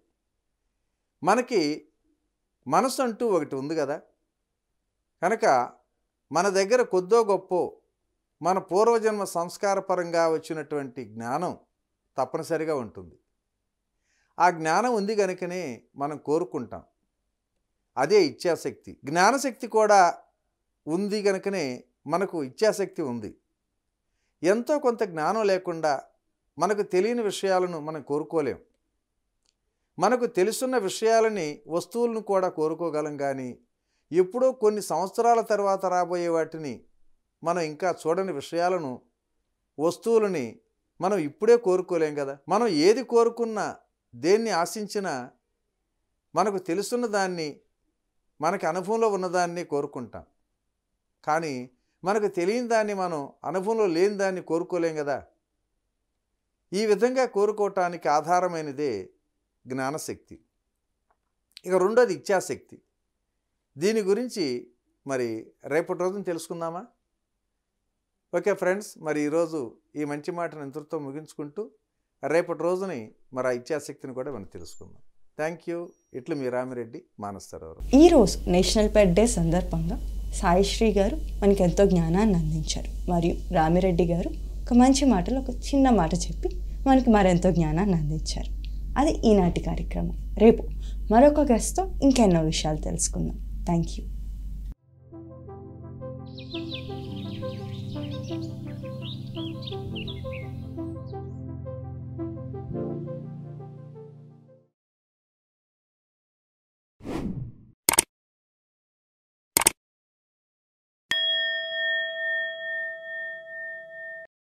మనకి మనసు అంటూ ఒకటి ఉంది కదా. కనుక మన దగ్గర కొద్దో గొప్పో మన పూర్వజన్మ సంస్కారపరంగా వచ్చినటువంటి జ్ఞానం తప్పనిసరిగా ఉంటుంది. ఆ జ్ఞానం ఉంది కనుకనే మనం కోరుకుంటాం. అదే ఇచ్ఛాశక్తి. జ్ఞానశక్తి కూడా ఉంది కనుకనే మనకు ఇచ్ఛాశక్తి ఉంది. ఎంతో కొంత జ్ఞానం లేకుండా మనకు తెలియని విషయాలను మనం కోరుకోలేం. మనకు తెలుసున్న విషయాలని, వస్తువులను కూడా కోరుకోగలం. కానీ ఎప్పుడో కొన్ని సంవత్సరాల తర్వాత రాబోయే వాటిని, మనం ఇంకా చూడని విషయాలను, వస్తువులని మనం ఇప్పుడే కోరుకోలేం కదా. మనం ఏది కోరుకున్నా, దేన్ని ఆశించినా మనకు తెలుసున్న దాన్ని, మనకి అనుభవంలో ఉన్నదాన్ని కోరుకుంటాం. కానీ మనకు తెలియని దాన్ని, మనం అనుభవంలో లేని దాన్ని కోరుకోలేం కదా. ఈ విధంగా కోరుకోవటానికి ఆధారమైనదే జ్ఞానశక్తి. ఇక రెండోది ఇచ్ఛాశక్తి. దీని గురించి మరి రేపటి రోజున తెలుసుకుందామా? ఓకే ఫ్రెండ్స్, మరి ఈరోజు ఈ మంచి మాటను ఇంతటితో ముగించుకుంటూ రేపటి రోజుని మరి ఆ ఇచ్ఛాశక్తిని కూడా మనం తెలుసుకుందాం. Thank you. ఇట్లు మీ రామిరెడ్డి, మానసరోవరం. ఈరోజు నేషనల్ పెట్ డే సందర్భంగా సాయి శ్రీ గారు మనకి ఎంతో జ్ఞానాన్ని అందించారు. మరియు రామిరెడ్డి గారు ఒక మంచి మాటలు ఒక చిన్న మాట చెప్పి మనకి మరెంతో జ్ఞానాన్ని అందించారు. అది ఈనాటి కార్యక్రమం. రేపు మరొక గెస్ట్తో ఇంకెన్నో విషయాలు తెలుసుకుందాం. Thank you.